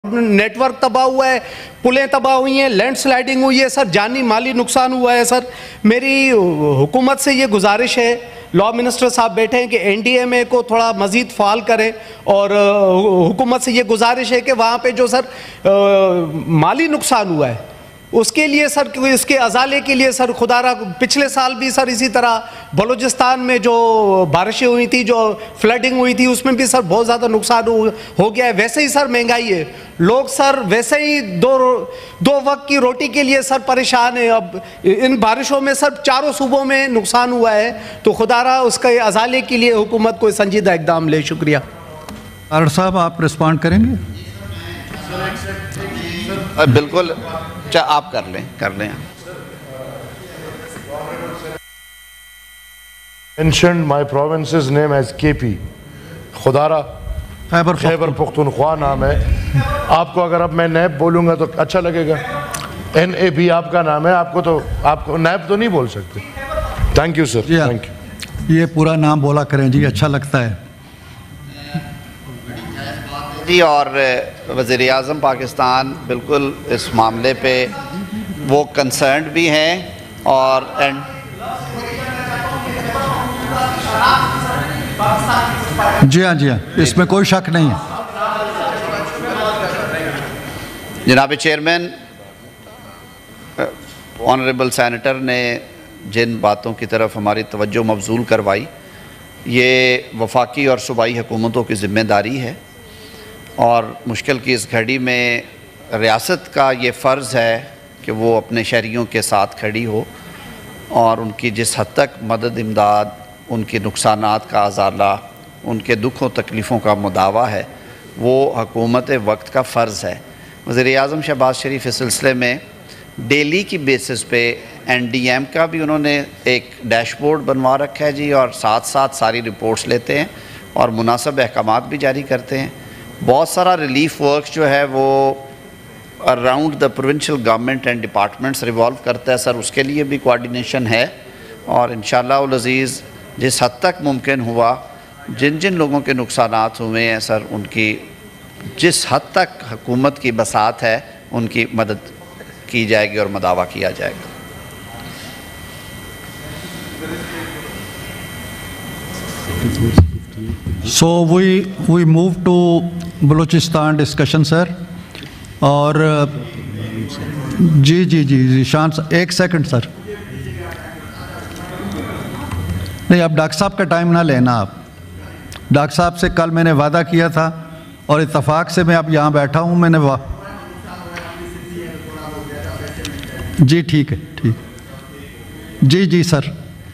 Net work تباہ ہوا ہے, پلیں تباہ ہوئی ہیں, لینڈ سلائڈنگ ہوئی ہے سر, جانی مالی نقصان ہوا ہے سر. میری حکومت سے یہ گزارش ہے, لا منسٹر صاحب بیٹھے ہیں, کہ این ڈی ایم اے کو تھوڑا مزید فعال کریں, اور حکومت سے یہ گزارش ہے کہ وہاں پہ جو سر مالی نقصان ہوا ہے اس کے لیے سر, اس کے ازالے کے لیے سر, خدا را پچھلے سال بھی سر اسی طرح بلوچستان میں جو بارشیں ہوئی تھی, جو فلڈنگ ہوئی تھی, اس میں بھی سر بہت زیادہ نقصان ہو گیا ہے. ویسے ہی سر مہنگائی ہے, لوگ سر ویسے ہی دو وقت کی روٹی کے لیے سر پریشان ہیں. اب ان بارشوں میں سر چاروں صوبوں میں نقصان ہوا ہے, تو خدا را اس کے ازالے کے لیے حکومت کو سنجیدہ اقدام لے. شکریہ. ارڑ صاحب آپ رسپونڈ کریں گے؟ بالکل, آپ کر لیں. Mentioned my province's name as KP. خدارہ Khyber Pakhtunkhwa نام ہے. آپ کو اگر اب میں نیب بولوں گا تو اچھا لگے گا. NAB آپ کا نام ہے, آپ کو نیب تو نہیں بول سکتے. Thank you sir. Thank you. یہ پورا نام بولا کریں جی, اچھا لگتا ہے جی. اور وزیر اعظم پاکستان بالکل اس معاملے پہ وہ کنسرنڈ بھی ہیں, اور جی ہاں اس میں کوئی شک نہیں ہے. جناب چیئرمین, آنریبل سینیٹر نے جن باتوں کی طرف ہماری توجہ مبذول کروائی, یہ وفاقی اور صوبائی حکومتوں کی ذمہ داری ہے, اور مشکل کی اس گھڑی میں ریاست کا یہ فرض ہے کہ وہ اپنے شہریوں کے ساتھ کھڑی ہو, اور ان کی جس حد تک مدد امداد, ان کے نقصانات کا ازالہ, ان کے دکھ و تکلیفوں کا مداوع ہے, وہ حکومت وقت کا فرض ہے. وزیر اعظم شہباز شریف اس سلسلے میں ڈیلی کی بیسس پہ NDM کا بھی انہوں نے ایک ڈیش بورڈ بنوا رکھا ہے جی, اور ساتھ ساتھ ساری رپورٹس لیتے ہیں اور مناسب احکامات بھی جاری کرتے ہیں. بہت سارا ریلیف ورک جو ہے وہ around the provincial government and departments revolve کرتا ہے سر, اس کے لیے بھی کوارڈینیشن ہے, اور انشاءاللہ العزیز جس حد تک ممکن ہوا, جن لوگوں کے نقصانات ہوئے ہیں سر, ان کی جس حد تک حکومت کی بساط ہے ان کی مدد کی جائے گی اور مداوع کیا جائے گا. So we move to Balochistan discussion sir. اور جی شان ایک سیکنڈ سر, نہیں اب ڈاکٹر صاحب کا ٹائم نہ لینا. آپ ڈاکٹر صاحب سے کل میں نے وعدہ کیا تھا, اور اتفاق سے میں اب یہاں بیٹھا ہوں. میں نے جی ٹھیک ہے. جی سر.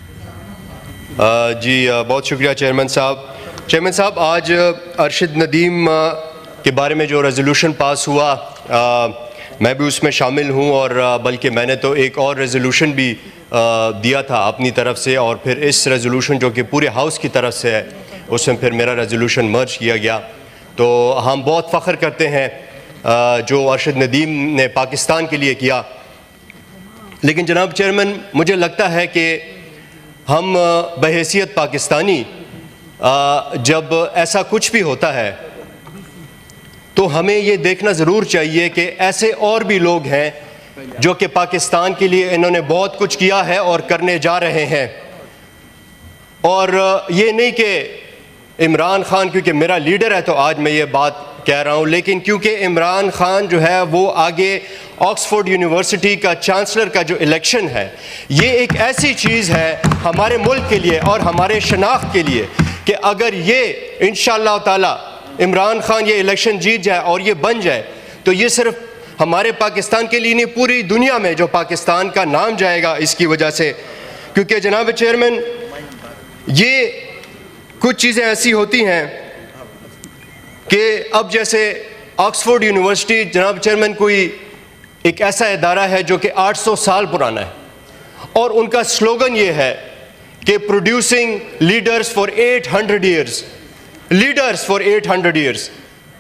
جی بہت شکریہ چیئرمین صاحب. آج ارشد ندیم کے بارے میں جو ریزولوشن پاس ہوا, میں بھی اس میں شامل ہوں, اور بلکہ میں نے تو ایک اور ریزولوشن بھی دیا تھا اپنی طرف سے, اور پھر اس ریزولوشن جو کہ پورے ہاؤس کی طرف سے ہے, اس میں پھر میرا ریزولوشن مرج کیا گیا. تو ہم بہت فخر کرتے ہیں جو ارشد ندیم نے پاکستان کے لیے کیا. لیکن جناب چیئرمین, مجھے لگتا ہے کہ ہم بحیثیت پاکستانی جب ایسا کچھ بھی ہوتا ہے تو ہمیں یہ دیکھنا ضرور چاہیے کہ ایسے اور بھی لوگ ہیں جو کہ پاکستان کے لیے انہوں نے بہت کچھ کیا ہے اور کرنے جا رہے ہیں. اور یہ نہیں کہ عمران خان کیونکہ میرا لیڈر ہے تو آج میں یہ بات کہہ رہا ہوں, لیکن کیونکہ عمران خان جو ہے وہ آگے آکسفورڈ یونیورسٹی کا چانسلر کا جو الیکشن ہے, یہ ایک ایسی چیز ہے ہمارے ملک کے لیے اور ہمارے شناخت کے لیے کہ اگر یہ انشاءاللہ تعالی عمران خان یہ الیکشن جیت جائے اور یہ بن جائے, تو یہ صرف ہمارے پاکستان کے لیے نہیں, پوری دنیا میں جو پاکستان کا نام جائے گا اس کی وجہ سے. کیونکہ جناب چیئرمین, یہ کچھ چیزیں ایسی ہوتی ہیں کہ اب جیسے آکسفورڈ یونیورسٹی جناب چیئرمین کوئی ایک ایسا ادارہ ہے جو کہ 800 سال پرانا ہے, اور ان کا سلوگن یہ ہے کہ producing leaders for 800 years, leaders for 800 years.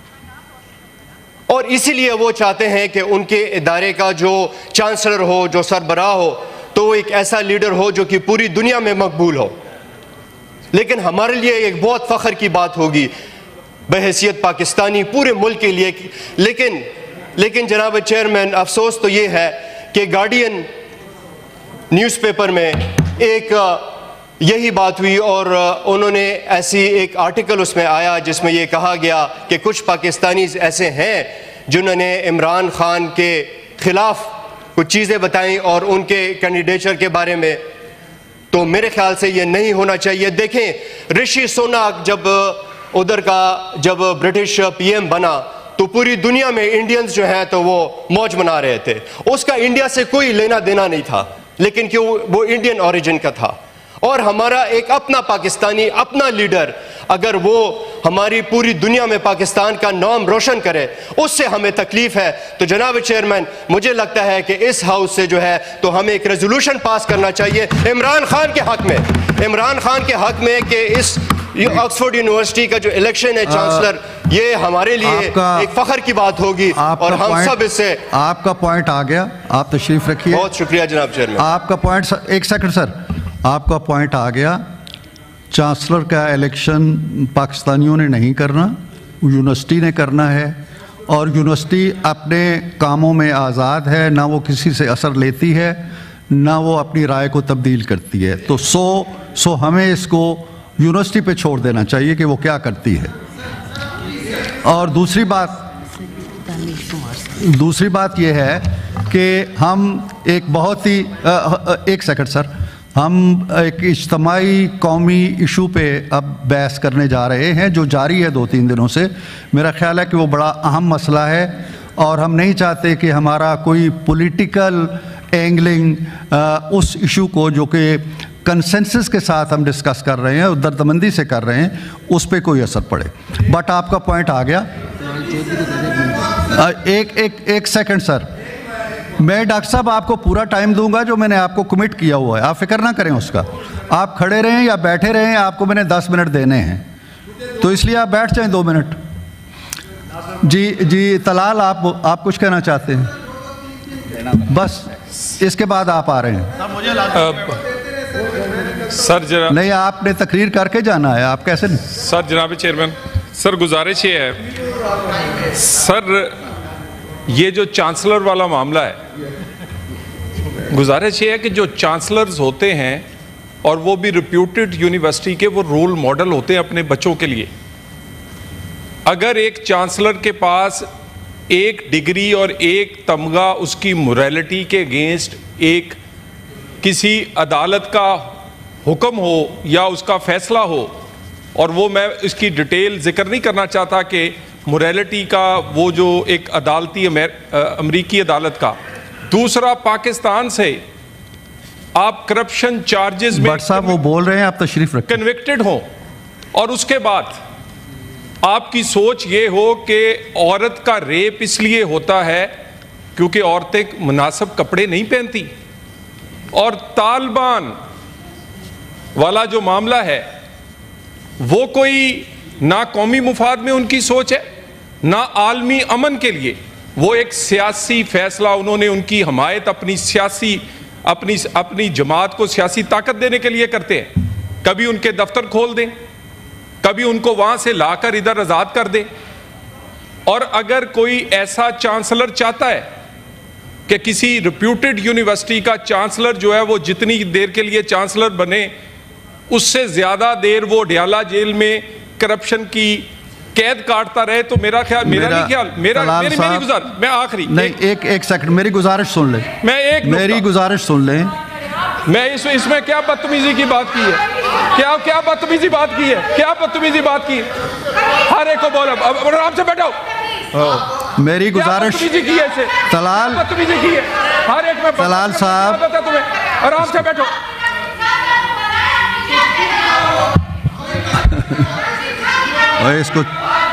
اور اسی لیے وہ چاہتے ہیں کہ ان کے ادارے کا جو چانسلر ہو, جو سربراہ ہو, تو وہ ایک ایسا لیڈر ہو جو کہ پوری دنیا میں مقبول ہو. لیکن ہمارے لیے ایک بہت فخر کی بات ہوگی بحیثیت پاکستانی پورے ملک کے لیے. لیکن جناب چیئرمین افسوس تو یہ ہے کہ گارڈین نیوز پیپر میں ایک یہی بات ہوئی اور انہوں نے ایسی ایک آرٹیکل اس میں آیا جس میں یہ کہا گیا کہ کچھ پاکستانیز ایسے ہیں جنہوں نے عمران خان کے خلاف کچھ چیزیں بتائیں اور ان کے کینڈیڈیچر کے بارے میں. تو میرے خیال سے یہ نہیں ہونا چاہیے. دیکھیں رشی سوناک جب برٹش پی ایم بنا تو پوری دنیا میں انڈینز جو ہیں تو وہ موج منا رہے تھے. اس کا انڈیا سے کوئی لینا دینا نہیں تھا, لیکن کہ وہ انڈین اوریجن کا تھا. اور ہمارا ایک اپنا پاکستانی اپنا لیڈر اگر وہ ہماری پوری دنیا میں پاکستان کا نام روشن کرے, اس سے ہمیں تکلیف ہے. تو جناب چیئرمین مجھے لگتا ہے کہ اس ہاؤس سے جو ہے تو ہمیں ایک ریزولوشن پاس کرنا چاہیے عمران خان کے حق میں کہ اس آکسفورڈ یونیورسٹی کا جو الیکشن ہے چانسلر, یہ ہمارے لیے ایک فخر کی بات ہوگی اور ہم سب اس سے. آپ کا پوائنٹ آ گیا, آپ تشریف رکھیے. بہت شکریہ جناب چیئرمین. آپ کا پوائنٹ, ایک سیکنڈ سر, آپ کا پوائنٹ آ گیا. چانسلر کا الیکشن پاکستانیوں نے نہیں کرنا, یونیورسٹی نے کرنا ہے, اور یونیورسٹی اپنے کاموں میں آزاد ہے, نہ وہ کسی سے اثر لیتی ہے نہ وہ اپنی رائے کو تبدیل کرتی ہے. تو سو ہمیں اس کو یونیورسٹی پہ چھوڑ دینا چاہیے کہ وہ کیا کرتی ہے. اور دوسری بات یہ ہے کہ ہم ایک سیکنڈ سر, ہم ایک اجتماعی قومی ایشو پہ اب بحث کرنے جا رہے ہیں جو جاری ہے 2-3 دنوں سے. میرا خیال ہے کہ وہ بڑا اہم مسئلہ ہے اور ہم نہیں چاہتے کہ ہمارا کوئی پولیٹیکل اینگلنگ اس ایشو کو جو کہ کنسنسس کے ساتھ ہم ڈسکس کر رہے ہیں اور دردمندی سے کر رہے ہیں اس پہ کوئی اثر پڑے. بٹ آپ کا پوائنٹ آ گیا. ایک سیکنڈ سر, میں ڈاکٹر صاحب آپ کو پورا ٹائم دوں گا جو میں نے آپ کو کمٹ کیا ہوا ہے, آپ فکر نہ کریں اس کا. آپ کھڑے رہیں یا بیٹھے رہیں, آپ کو میں نے 10 منٹ دینے ہیں, تو اس لیے آپ بیٹھ جائیں 2 منٹ. جی طلال, آپ کچھ کہنا چاہتے ہیں؟ بس اس کے بعد آپ آ رہے ہیں. سر جناب نہیں, آپ نے تقریر کر کے جانا ہے, آپ کیسے نہیں؟ سر جناب چیئرمین, سر گزارش یہ ہے سر, یہ جو چانسلر والا معاملہ ہے, گزارش یہ ہے کہ جو چانسلرز ہوتے ہیں اور وہ بھی ریپیوٹڈ یونیورسٹی کے, وہ رول ماڈل ہوتے ہیں اپنے بچوں کے لیے. اگر ایک چانسلر کے پاس ایک ڈگری اور ایک تمغہ اس کی موریلٹی کے اگینسٹ ایک کسی عدالت کا حکم ہو یا اس کا فیصلہ ہو, اور وہ میں اس کی ڈیٹیل ذکر نہیں کرنا چاہتا کہ موریلٹی کا وہ جو ایک عدالتی امریکی عدالت کا, دوسرا پاکستان سے آپ کرپشن چارجز میں بٹ صاحب وہ بول رہے ہیں, آپ تشریف رکھیں, کنوکٹڈ ہوں, اور اس کے بعد آپ کی سوچ یہ ہو کہ عورت کا ریپ اس لیے ہوتا ہے کیونکہ عورتیں مناسب کپڑے نہیں پہنتی, اور طالبان والا جو معاملہ ہے وہ کوئی نہ قومی مفاد میں ان کی سوچ ہے نہ عالمی امن کے لیے, وہ ایک سیاسی فیصلہ انہوں نے ان کی حمایت اپنی جماعت کو سیاسی طاقت دینے کے لیے کرتے ہیں. کبھی ان کے دفتر کھول دیں, کبھی ان کو وہاں سے لا کر ادھر آزاد کر دیں. اور اگر کوئی ایسا چانسلر چاہتا ہے کہ کسی ریپیوٹڈ یونیورسٹی کا چانسلر جو ہے وہ جتنی دیر کے لیے چانسلر بنے اس سے زیادہ دیر وہ ڈیالہ جیل میں کرپشن کی قید کاٹتا رہے, تو میرا آخری نہیں, ایک سیکنڈ میری گزارش سن لیں, میری گزارش سن لیں. میں اس میں کیا بدتمیزی کی بات کی ہے, کیا بدتمیزی بات کی ہے, کیا بدتمیزی بات کی ہے, ہر ایک کو بولا آرام سے بیٹھو. میری گزارش طلال صاحب آرام سے بیٹھو. اس کو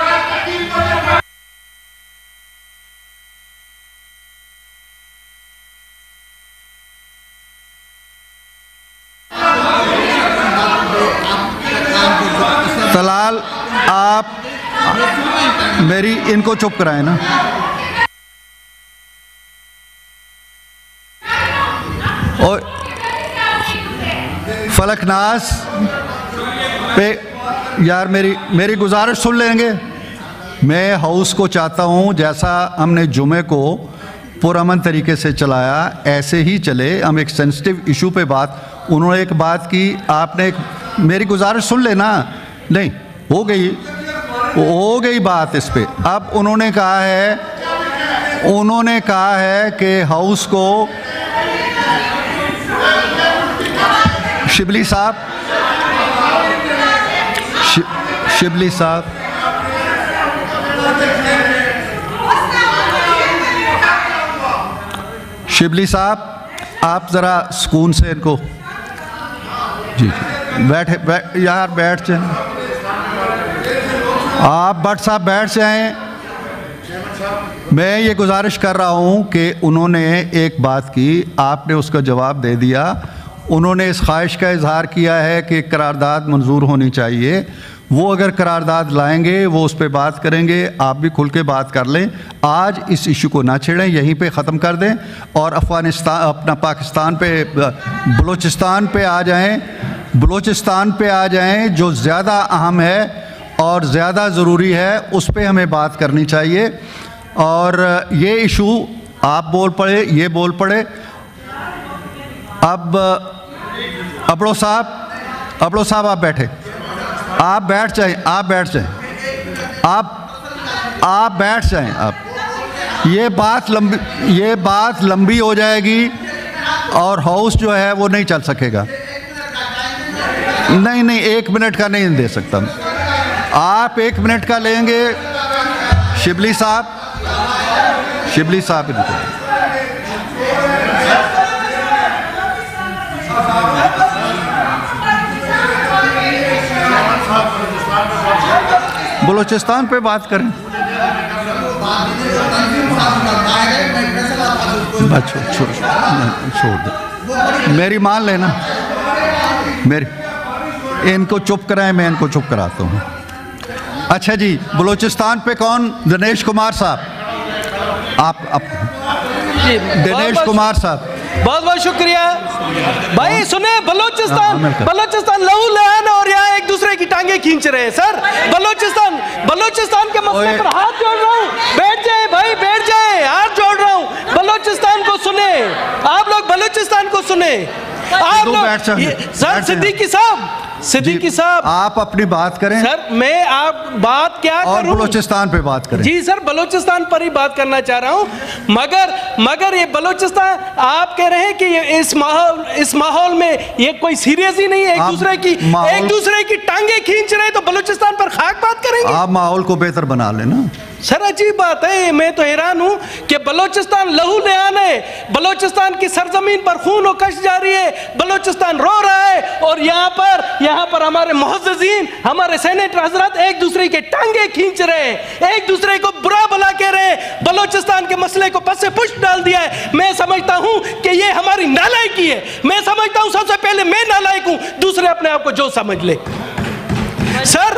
طلال, آپ میری ان کو چپ کرائیں نا. اور فلک ناز پہ یار میری گزارش سن لیں گے. میں ہاؤس کو چاہتا ہوں جیسا ہم نے جمعے کو پرامن طریقے سے چلایا ایسے ہی چلے. ہم ایک سینسٹیو ایشو پہ انہوں نے ایک بات کی, آپ نے میری گزارش سن لینا. نہیں ہو گئی بات اس پہ. اب انہوں نے کہا ہے کہ ہاؤس کو شبلی صاحب شبلی صاحب آپ ذرا سکون سے ان کو جی یار بیٹھ جائیں. آپ بٹ صاحب بیٹھ جائیں. میں یہ گزارش کر رہا ہوں کہ انہوں نے ایک بات کی, آپ نے اس کا جواب دے دیا. انہوں نے اس خواہش کا اظہار کیا ہے کہ قرارداد منظور ہونی چاہیے. وہ اگر قرارداد لائیں گے وہ اس پہ بات کریں گے. آپ بھی کھل کے بات کر لیں. آج اس ایشو کو نہ چھیڑیں, یہیں پہ ختم کر دیں اور اپنا پاکستان پہ بلوچستان پہ آ جائیں جو زیادہ اہم ہے اور زیادہ ضروری ہے. اس پہ ہمیں بات کرنی چاہیے. اور یہ ایشو آپ بول پڑے, یہ بول پڑے. اب ابڑو صاحب آپ بیٹھے, آپ بیٹھ جائیں. یہ بات لمبی ہو جائے گی اور ہاؤس جو ہے وہ نہیں چل سکے گا. نہیں 1 منٹ کا نہیں دے سکتا. آپ 1 منٹ کا لیں گے. شبلی صاحب بلوچستان پہ بات کریں. چھوڑ دیں, میری مان لینا. ان کو چپ کرائیں, میں ان کو چپ کراتا ہوں. اچھا جی, بلوچستان پہ کون؟ دنیش کمار صاحب. دنیش کمار صاحب بہت شکریہ بھائی. سنیں, بلوچستان لہو لہان اور یہاں ایک دوسرے کی ٹانگیں کھینچ رہے ہیں. سر بلوچستان کے مسئلے پر ہاتھ جوڑ رہا ہوں. بیٹھ جائیں بھائی, بیٹھ جائیں. ہاتھ جوڑ رہا ہوں. بلوچستان کو سنیں, آپ لوگ بلوچستان کو سنیں. آپ لوگ سر صدیقی صاحب آپ اپنی بات کریں. سر میں آپ بات کیا کروں, اور بلوچستان پہ بات کریں. جی سر, بلوچستان پر ہی بات کرنا چاہ رہا ہوں. مگر یہ بلوچستان آپ کہہ رہے ہیں کہ اس ماحول میں یہ کوئی سیریس ہی نہیں ہے. ایک دوسرے کی ٹانگیں کھینچ رہے تو بلوچستان پر خاک بات کریں گے. آپ ماحول کو بہتر بنا لینا. سر عجیب بات ہے, میں تو حیران ہوں کہ بلوچستان لہو لہان ہے. بلوچستان کی سرزمین پر خون و کش جاری ہے. بلوچستان رو رہا ہے اور یہاں پر ہمارے معززین, ہمارے سینیٹر حضرات ایک دوسرے کے ٹانگیں کھینچ رہے ہیں, ایک دوسرے کو برا بھلا کہہ رہے ہیں. بلوچستان کے مسئلے کو پس سے پشت ڈال دیا ہے. میں سمجھتا ہوں کہ یہ ہماری نالائکی ہے. میں سمجھتا ہوں سب سے پہلے میں نالائک ہوں, دوسرے اپنے آپ کو جو سمجھ لے. سر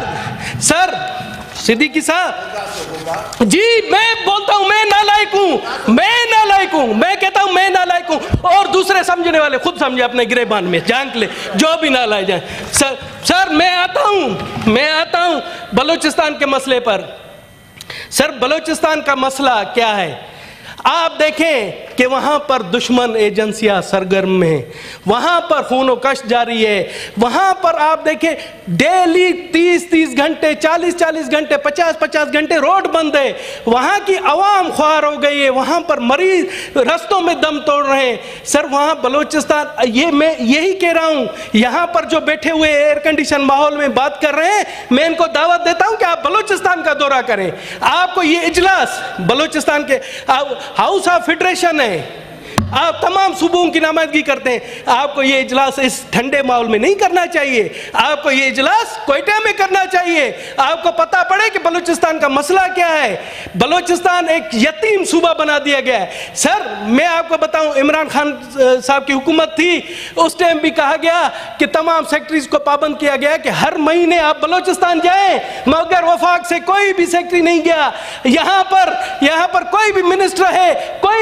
صدیقی صاحب جی, میں بولتا ہوں میں نالائک ہوں. میں کہتا ہوں میں نالائک ہوں, اور دوسرے سمجھنے والے خود سمجھے اپنے گریبان میں جھانک لے, جو بھی نہ لائے جائیں. سر میں آتا ہوں بلوچستان کے مسئلے پر. سر بلوچستان کا مسئلہ کیا ہے؟ آپ دیکھیں کہ وہاں پر دشمن ایجنسیاں سرگرم ہیں, وہاں پر خون و کش جاری ہے. وہاں پر آپ دیکھیں ڈیلی 30 گھنٹے 40 گھنٹے 50 گھنٹے روڈ بند ہے. وہاں کی عوام خوار ہو گئی ہے. وہاں پر مریض رستوں میں دم توڑ رہے ہیں. سر وہاں بلوچستان, یہ میں یہی کہہ رہا ہوں, یہاں پر جو بیٹھے ہوئے ایئر کنڈیشن ماحول میں بات کر رہے ہیں, میں ان کو دعوت دیتا ہوں کہ آپ بلوچستان کا دورہ کریں. آپ کو یہ اجلاس بلوچستان کے ہاؤس آف فیڈریشن ہے, آپ تمام صوبوں کی نمائندگی کرتے ہیں. آپ کو یہ اجلاس اس ٹھنڈے ماحول میں نہیں کرنا چاہیے. آپ کو یہ اجلاس کوئٹہ میں کرنا چاہیے. آپ کو پتہ پڑے کہ بلوچستان کا مسئلہ کیا ہے. بلوچستان ایک یتیم صوبہ بنا دیا گیا ہے. سر میں آپ کو بتاؤں, عمران خان صاحب کی حکومت تھی, اس ٹائم بھی کہا گیا کہ تمام سیکٹریز کو پابند کیا گیا کہ ہر مہینے آپ بلوچستان جائیں, مگر وفاق سے کوئی بھی سیکٹری نہیں گیا. یہاں پر کوئی بھی منسٹر ہے, کوئی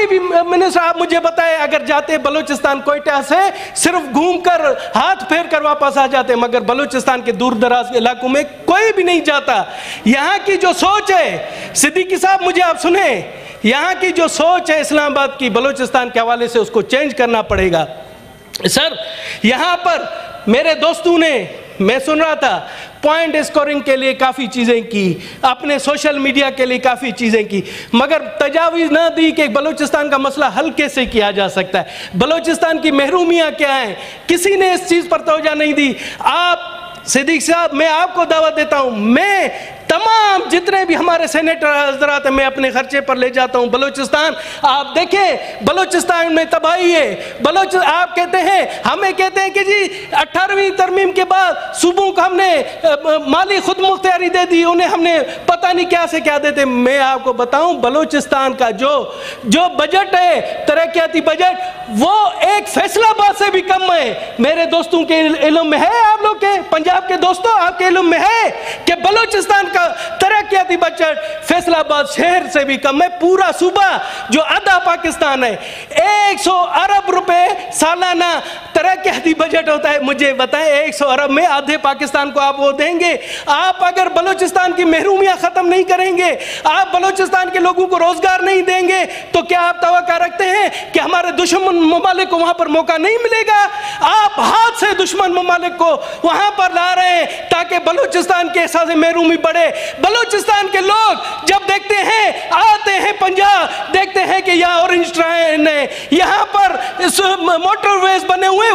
कोई भी मिनिस्टर आप मुझे बताए, अगर जाते बलूचिस्तान कोयटा से सिर्फ घूम कर हाथ फेर कर वापस आ जाते, मगर बलूचिस्तान के दूर दराज के इलाकों में कोई भी नहीं जाता। यहाँ की जो सोच है, सिद्दीकी साहब मुझे आप सुने, यहाँ की जो सोच है इस्लामाबाद की बलूचिस्तान के हवाले से, उसको चेंज करना पड़ेगा। सर यहाँ पर मेरे दोस्तों ने, मैं सुन रहा था, पॉइंट स्कोरिंग के लिए काफ़ी चीज़ें की, अपने सोशल मीडिया के लिए काफ़ी चीज़ें की, मगर तजावीज़ ना दी कि बलूचिस्तान का मसला हल कैसे किया जा सकता है, बलूचिस्तान की महरूमियाँ क्या हैं, किसी ने इस चीज़ पर तवज्जो नहीं दी। आप सिद्दीक साहब, मैं आपको दावत देता हूँ, मैं तमाम जितने भी हमारे सेनेटर हजरात हैं, मैं अपने खर्चे पर ले जाता हूँ बलूचिस्तान। आप देखें बलूचिस्तान में तबाही है। आप कहते हैं, हमें कहते हैं कि जी 18वीं तरमीम के बाद सूबों को हमने माली खुद मुख्तियारी दे दी, उन्हें हमने पता नहीं क्या से क्या देते। मैं आपको बताऊं, बलूचिस्तान का जो बजट है, तरक्याती बजट, वो एक फैसलाबाद से भी कम है। मेरे दोस्तों के इल्म में है, आप लोग के पंजाब के दोस्तों आपके इल्म में है कि बलूचिस्तान का तरक्याती बजट फैसलाबाद शहर से भी कम है। पूरा सूबा जो आधा पाकिस्तान है, 100 अरब रुपए सालाना तरक्याती बजट होता है। मुझे बताएं, 100 अरब में आधे पाकिस्तान को आप वो देंगे? आप अगर बलूचिस्तान की महरूमियां खत्म नहीं करेंगे, आप बलूचिस्तान के लोगों को रोजगार नहीं देंगे, तो क्या आप तवक्को रखते हैं कि हमारे दुश्मन ममालिक को वहां पर मौका नहीं मिलेगा? आप हाथ से दुश्मन ममालिक को वहां पर ला रहे हैं ताकि बलूचिस्तान के एहसास में बढ़े। बलूचिस्तान के लोग जब देखते हैं, आते हैं पंजाब, देखते हैं कि यहाँ ऑरेंज ट्रेन है, यहाँ पर मोटरवेज बने हुए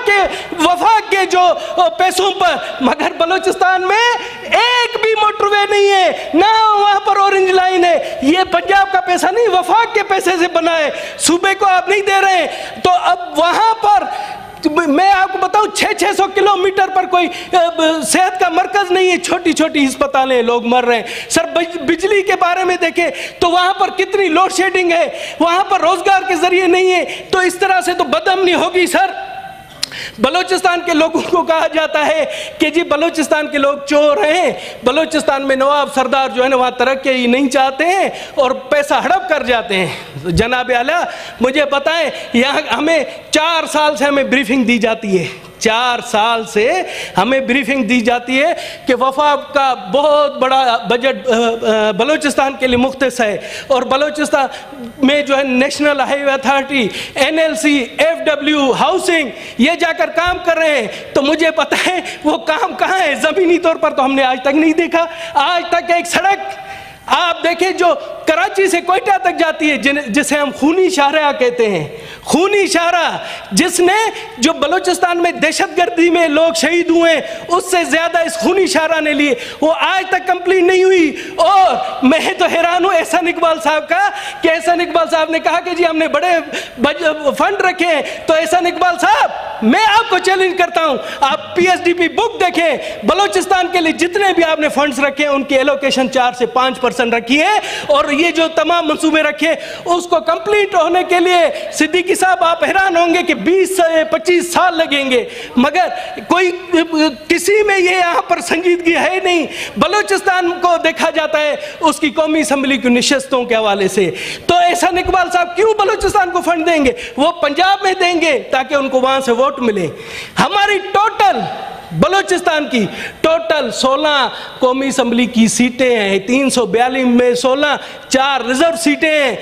वफाक के जो पैसों पर, मगर बलूचिस्तान में एक भी मोटरवे नहीं है, ना वहाँ पर ऑरेंज लाइन है। ये पंजाब का पैसा नहीं, वफाक के पैसे से बना है, सूबे को आप नहीं दे रहे। तो अब वहाँ पर मैं आपको बताऊं, 600 किलोमीटर पर कोई सेहत का मरकज नहीं है, छोटी छोटी अस्पतालें, लोग मर रहे हैं। सर बिजली के बारे में देखें तो वहां पर कितनी लोड शेडिंग है, वहां पर रोजगार के जरिए नहीं है। तो इस तरह से तो बदअमनी होगी। सर बलूचिस्तान के लोगों को कहा जाता है कि जी बलूचिस्तान के लोग चोर हैं, बलूचिस्तान में नवाब सरदार जो है ना वहाँ तरक्की ही नहीं चाहते हैं और पैसा हड़प कर जाते हैं। जनाब आला मुझे बताएं, यहाँ हमें 4 साल से हमें ब्रीफिंग दी जाती है, 4 साल से हमें ब्रीफिंग दी जाती है कि वफाक का बहुत बड़ा बजट बलूचिस्तान के लिए मुख्तस है, और बलूचिस्तान में जो है national highway authority, NLC, FW, housing, ये जाकर काम कर रहे हैं। तो मुझे पता है वो काम कहाँ है, ज़मीनी तौर पर तो हमने आज तक नहीं देखा। आज तक एक सड़क आप देखें जो कराची से कोयटा तक जाती है, जिसे हम खूनी शाहराह कहते हैं, खूनी शाहराह, जिसने जो बलूचिस्तान में दहशतगर्दी में लोग शहीद हुए, उससे ज्यादा इस खूनी शाहराह ने लिए, वो आज तक कंप्लीट नहीं हुई। और मैं तो हैरान हूँ एहसान इकबाल साहब का कि एहसान इकबाल साहब ने कहा कि जी हमने बड़े फंड रखे हैं। तो एहसान इकबाल साहब, मैं आपको चैलेंज करता हूँ, आप PSDP बुक देखें, बलूचिस्तान के लिए जितने भी आपने फंड्स रखे हैं उनकी एलोकेशन 4 से 5% रखी है, और ये जो तमाम मंसूबे रखे उसको कंप्लीट होने के लिए सिद्दीकी साहब आप हैरान होंगे कि 20 से 25 साल लगेंगे, मगर कोई किसी में ये यहाँ पर संजीदगी है नहीं। बलूचिस्तान को देखा जाता है उसकी कौमी असम्बली की नशिस्तों के हवाले से। तो एहसान इकबाल साहब क्यों बलूचिस्तान को फंड देंगे? वो पंजाब में देंगे ताकि उनको वहां से वोट मिले। हमारी टोटल बलूचिस्तान की टोटल 16 कौमी असम्बली की सीटें हैं, 342 में 16, 4 रिजर्व सीटें हैं,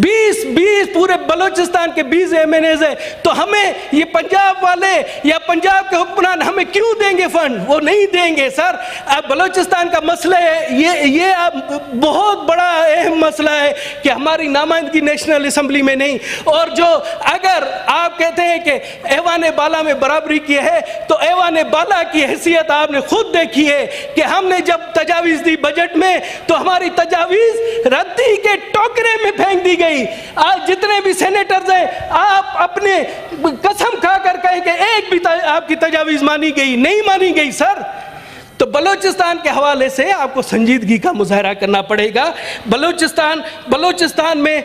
20 पूरे बलूचिस्तान के 20 MNAs है। तो हमें ये पंजाब वाले या पंजाब के हुक्मरान हमें क्यों देंगे फंड? वो नहीं देंगे। सर अब बलूचिस्तान का मसला है, ये अब बहुत बड़ा अहम मसला है कि हमारी नामाइंदगी नेशनल असम्बली में नहीं। और जो अगर आप कहते हैं कि ऐवान बाला में बराबरी की है, तो ऐवान बाला की हैसियत आपने खुद देखी है कि हमने जब तजावीज दी बजट में, तो हमारी तजावीज रद्दी के टोकरे में फेंक दी गई। आज जितने भी सेनेटर्स हैं, आप अपने कसम खाकर कहें कि एक भी आपकी तजावीज मानी गई? नहीं मानी गई। सर तो बलूचिस्तान के हवाले से आपको संजीदगी का मुजाहरा करना पड़ेगा। बलूचिस्तान में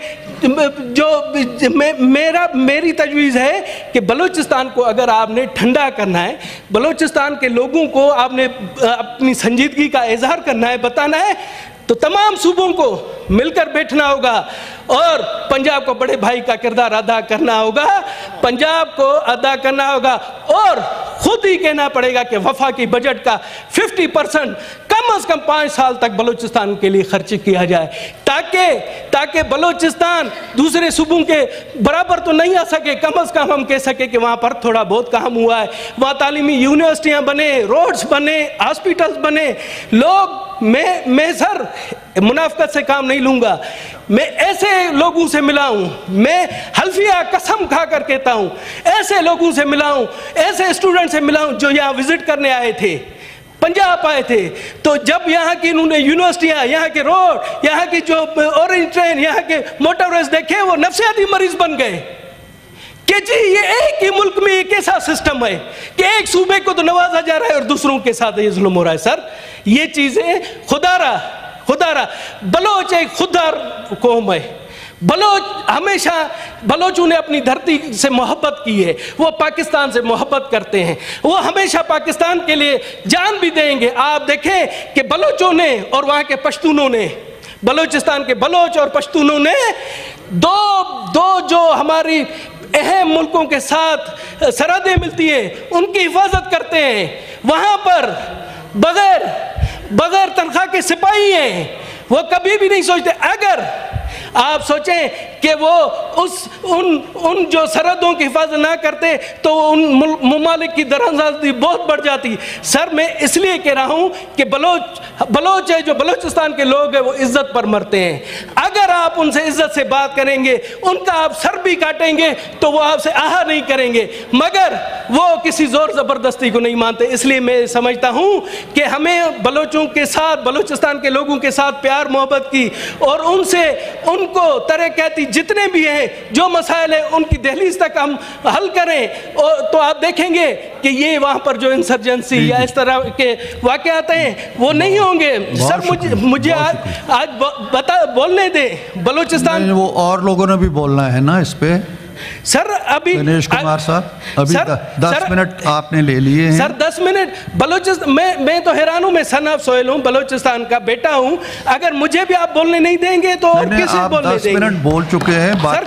जो मेरी तजवीज़ है कि बलूचिस्तान को अगर आपने ठंडा करना है, बलूचिस्तान के लोगों को आपने अपनी संजीदगी का इजहार करना है, बताना है, تو تمام صوبوں کو مل کر بیٹھنا ہوگا اور پنجاب کو بڑے بھائی کا کردار ادا کرنا ہوگا، پنجاب کو ادا کرنا ہوگا، اور خود ہی کہنا پڑے گا کہ وفاقی بجٹ کا 50% کم از کم 5 سال تک بلوچستان کے لیے خرچ کیا جائے، تاکہ بلوچستان دوسرے صوبوں کے برابر تو نہیں آ سکے، کم از کم ہم کہہ سکے کہ وہاں پر تھوڑا بہت کام ہوا ہے، وہاں تعلیمی یونیورسٹیاں بنے، روڈز بنے، ہاسپیٹلز بنے۔ میں سر منافقت سے کام نہیں لوں گا، میں ایسے لوگوں سے ملا ہوں، میں حلفیہ قسم کھا کر کہتا ہوں، ایسے لوگوں سے ملا ہوں، ایسے اسٹوڈنٹ سے ملا ہوں جو یہاں وزٹ کرنے آئے تھے، پنجاب آئے تھے، تو جب یہاں کی انہوں نے یونیورسٹیاں، یہاں کے روڈ، یہاں کی جو اورنج ٹرین، یہاں کے موٹر ویز دیکھے، وہ نفسیاتی مریض بن گئے کہ جی یہ ایک ہی ملک میں ایک ایسا سسٹم ہے کہ ایک صوبے کو تو نوازا جا رہا ہے اور دوسروں کے ساتھ یہ ظلم ہو رہا ہے۔ سر یہ چیزیں خدا را بلوچ ایک خوددار قوم ہے، ہمیشہ بلوچوں نے اپنی دھرتی سے محبت کی ہے، وہ پاکستان سے محبت کرتے ہیں، وہ ہمیشہ پاکستان کے لیے جان بھی دیں گے۔ آپ دیکھیں کہ بلوچوں نے اور وہاں کے پشتونوں نے، بلوچستان کے بلوچ اور پشتونوں نے دو جو ہماری اہم ملکوں کے ساتھ سرحدیں ملتی ہیں ان کی حفاظت کرتے ہیں، وہاں پر بغیر تنخواہ کے سپاہی ہیں، وہ کبھی بھی نہیں سوچتے۔ اگر آپ سوچیں کہ وہ ان جو سرحدوں کی حفاظت نہ کرتے تو ان ممالک کی درآمدی بہت بڑھ جاتی۔ سر میں اس لیے کہہ رہا ہوں کہ بلوچ ہے، جو بلوچستان کے لوگ ہیں وہ عزت پر مرتے ہیں، اگر آپ ان سے عزت سے بات کریں گے، ان کا آپ سر بھی کاٹیں گے تو وہ آپ سے آہا نہیں کریں گے، مگر وہ کسی زور زبردستی کو نہیں مانتے۔ اس لیے میں سمجھتا ہوں کہ ہمیں بلوچوں کے ساتھ، بلوچستان کے لوگوں کے ساتھ پیار محبت کی، اور ان کو ترقیاتی جتنے بھی ہیں جو مسائل ہیں ان کی دہلیز تک ہم حل کریں، تو آپ دیکھیں گے کہ یہ وہاں پر جو انسرجنسی یا اس طرح کے واقعات ہیں وہ نہیں ہوں گے۔ سر مجھے آج بولنے دیں، بلوچستان وہ اور لوگوں نے بھی بولنا ہے نا اس پہ۔ سر ابھی دنیش کمار صاحب ابھی 10 منٹ آپ نے لے لیے ہیں۔ سر 10 منٹ بلوچستان، میں تو حیران ہوں، میں سن آف سوئل ہوں، بلوچستان کا بیٹا ہوں، اگر مجھے بھی آپ بولنے نہیں دیں گے تو اور کسی بولنے دیں گے؟ 10 منٹ بول چکے ہیں، سر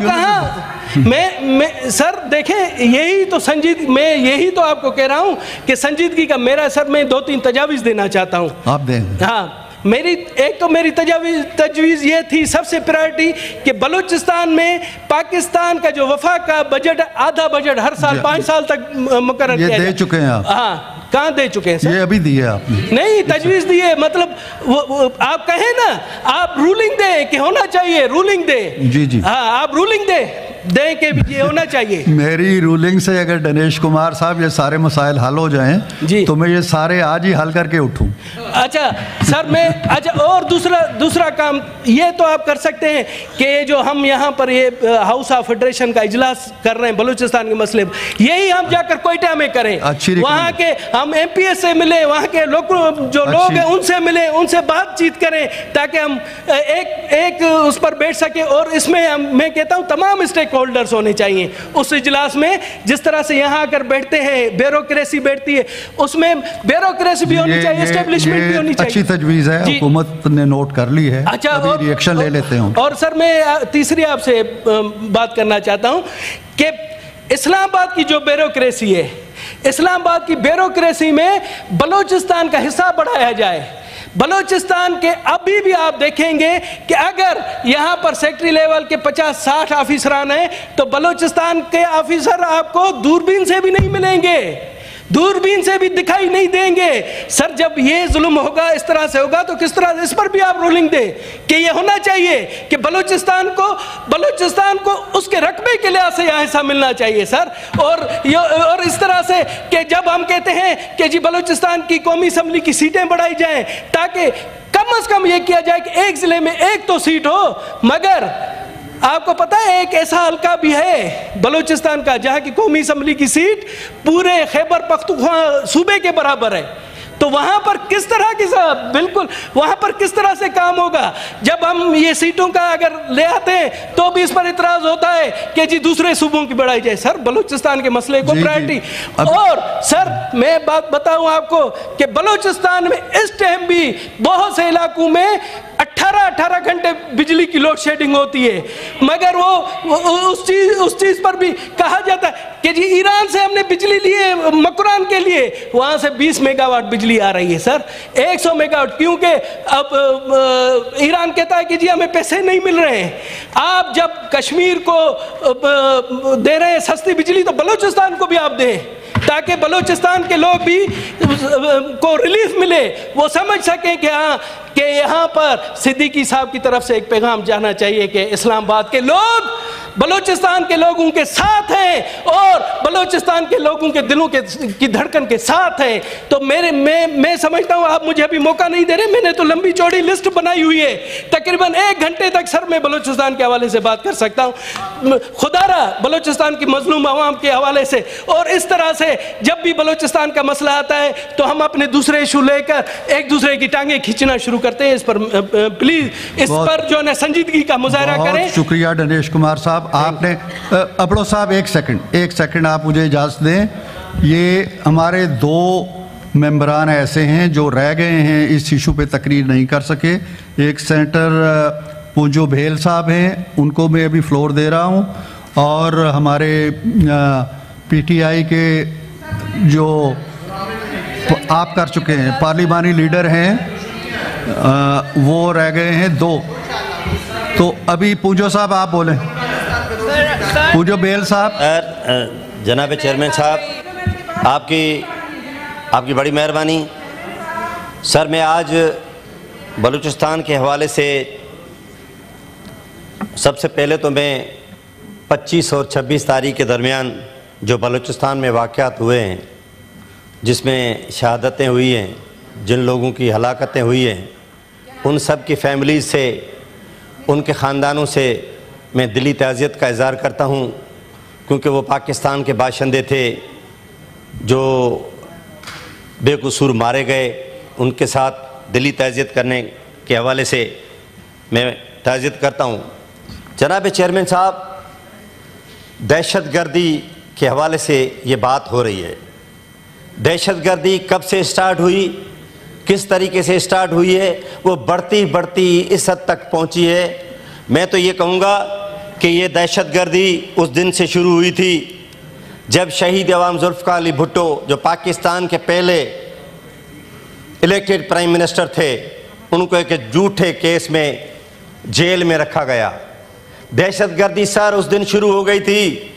کہاں سر دیکھیں، یہی تو آپ کو کہہ رہا ہوں کہ سنجیدگی کا میرا سر میں 2-3 تجاویز دینا چاہتا ہوں۔ آپ دیں۔ ہاں، ایک تو میری تجویز یہ تھی سب سے پرائرٹی کہ بلوچستان میں پاکستان کا جو وفاق کا بجٹ، آدھا بجٹ ہر سال 5 سال تک مقرر کیا جائے۔ یہ دے چکے ہیں آپ؟ ہاں، کہاں دے چکے ہیں سر؟ یہ ابھی دیے آپ نے؟ نہیں، تجویز دیے، مطلب آپ کہیں نا، آپ رولنگ دیں کہ ہونا چاہیے، رولنگ دیں۔ جی ہاں، آپ رولنگ دیں کہ یہ ہونا چاہیے۔ میری رولنگ سے اگر دنیش کمار صاحب یہ سارے مسائل حل ہو جائیں تو میں یہ سارے آج ہی حل کر کے اٹھوں۔ اچھا سر، اور دوسرا کام یہ تو آپ کر سکتے ہیں کہ جو ہم یہاں پر یہ ہاؤس آف فیڈریشن کا اجلاس کر رہے ہیں بلوچستان کے مسئلے، یہی ہم جا کر کوئٹہ میں کریں، وہاں کے ہم ایم پی ایس سے ملیں، وہاں کے جو لوگ ہیں ان سے ملیں، ان سے بات چیت کریں تاکہ ہم ایک اس پر بیٹھ سکیں۔ اور اس میں میں کہتا ہوں تمام اسٹیک ہولڈرز ہونے چاہیے اس اجلاس میں، جس طرح سے یہاں آ کر بیٹھتے ہیں، بیوروکریسی بیٹھتی ہے، اس میں بیوروکریسی بھی ہونی چاہیے، اسٹیبلشمنٹ بھی ہونی چاہیے۔ اچھی تجویز ہے، حکومت نے نوٹ کر لی ہے، ابھی ریئیکشن لے لیتے ہوں۔ اور سر میں تیسری آپ سے بات کرنا چاہتا ہوں کہ اسلام آباد کی جو بیوروکریسی ہے، اسلام آباد کی بیوروکریسی میں بلوچستان کا حصہ بڑھایا جائے۔ بلوچستان کے ابھی بھی آپ دیکھیں گے کہ اگر یہاں پر سیکٹری لیول کے 50-60 آفیسران ہیں تو بلوچستان کے آفیسر آپ کو دوربین سے بھی نہیں ملیں گے، دوربین سے بھی دکھائی نہیں دیں گے۔ سر جب یہ ظلم ہوگا، اس طرح سے ہوگا، تو کس طرح اس پر بھی آپ رولنگ دیں کہ یہ ہونا چاہیے کہ بلوچستان کو اس کے رقبے کے لحاظ سے یہاں حصہ ملنا چاہیے سر۔ اور اس طرح سے کہ جب ہم کہتے ہیں کہ جی بلوچستان کی قومی اسمبلی کی سیٹیں بڑھائی جائیں تاکہ کم از کم یہ کیا جائے کہ ایک ضلع میں ایک تو سیٹ ہو، مگر آپ کو پتا ہے ایک ایسا حلقہ بھی ہے بلوچستان کا جہاں کی قومی اسمبلی کی سیٹ پورے خیبر پختونخوا صوبے کے برابر ہے، تو وہاں پر کس طرح کی بالکل وہاں پر کس طرح سے کام ہوگا؟ جب ہم یہ سیٹوں کا اگر لے آتے ہیں تو بھی اس پر اعتراض ہوتا ہے کہ جی دوسرے صوبوں کی بڑھائی جائے۔ سر بلوچستان کے مسئلے کو پرائرٹی، اور سر میں بات بتاؤں آپ کو کہ بلوچستان میں اس ٹائم بھی بہت سے علاقوں میں 18 घंटे बिजली की लोड शेडिंग होती है, मगर वो उस चीज पर भी कहा जाता है कि जी ईरान से हमने बिजली ली है मकरान के लिए, वहां से 20 मेगावाट बिजली आ रही है सर, 100 मेगावाट, क्योंकि अब ईरान कहता है कि जी हमें पैसे नहीं मिल रहे हैं। आप जब कश्मीर को दे रहे हैं सस्ती बिजली, तो बलूचिस्तान को भी आप दें, ताकि बलूचिस्तान के लोग भी को रिलीफ मिले, वो समझ सकें कि हाँ कि यहाँ पर सिद्दीकी साहब की तरफ से एक पैगाम जाना चाहिए कि इस्लामाबाद के लोग, बलूचिस्तान के लोग उनके साथ हैं और बलूचिस्तान के लोगों के दिलों की धड़कन के साथ हैं। तो मैं समझता हूँ आप मुझे अभी मौका नहीं दे रहे, मैंने तो लंबी चौड़ी लिस्ट बनाई हुई है, तकरीबन 1 घंटे तक सर मैं बलूचिस्तान के हवाले से बात कर सकता हूँ, खुदारा बलूचिस्तान की मजलूम आवाम के हवाले से। और इस तरह से जब भी बलूचिस्तान का मसला आता है तो हम अपने दूसरे इशू लेकर एक दूसरे की टांगें खींचना शुरू करते हैं। इस पर प्लीज इस पर जो है संजीदगी का मुजाहरा करें। शुक्रिया दिनेश कुमार साहब। आपने अबड़ो साहब एक सेकंड आप मुझे इजाज़त दें। ये हमारे 2 मेंबरान ऐसे हैं जो रह गए हैं, इस इशू पे तकरीर नहीं कर सके। एक सेनेटर पूंजो भेल साहब हैं, उनको मैं अभी फ्लोर दे रहा हूं, और हमारे पीटीआई के जो आप कर चुके हैं पार्लिमानी लीडर हैं, वो रह गए हैं 2। तो अभी पूंजो साहब आप बोलें। पूंजो बेल साहब। जनाब चेयरमैन साहब, आपकी बड़ी मेहरबानी। सर मैं आज बलूचिस्तान के हवाले से सबसे पहले तो मैं 25 और 26 तारीख के दरमियान जो बलूचिस्तान में वाक़यात हुए हैं, जिसमें शहादतें हुई हैं, जिन लोगों की हलाकतें हुई हैं, उन सब की फैमिलीज़ से, उनके ख़ानदानों से मैं दिली ताज़ियत का इज़हार करता हूँ, क्योंकि वो पाकिस्तान के बाशिंदे थे जो बेकसूर मारे गए। उनके साथ दिली ताज़ियत करने के हवाले से मैं ताज़ियत करता हूँ। जनाब चेयरमैन साहब, दहशतगर्दी के हवाले से ये बात हो रही है। दहशतगर्दी कब से स्टार्ट हुई, किस तरीके से स्टार्ट हुई है, वो बढ़ती इस हद तक पहुंची है। मैं तो ये कहूँगा कि ये दहशतगर्दी उस दिन से शुरू हुई थी जब शहीद अवाम जुल्फ़िकार अली भुट्टो, जो पाकिस्तान के पहले इलेक्टेड प्राइम मिनिस्टर थे, उनको एक झूठे केस में जेल में रखा गया। दहशतगर्दी सर उस दिन शुरू हो गई थी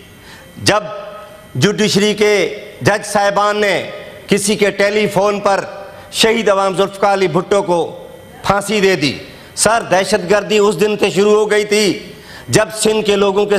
जब जुडिशरी के जज साहिबान ने किसी के टेलीफोन पर शहीद अवाम जुल्फ़िकार अली भुट्टो को फांसी दे दी। सर दहशतगर्दी उस दिन से शुरू हो गई थी जब सिंध के लोगों के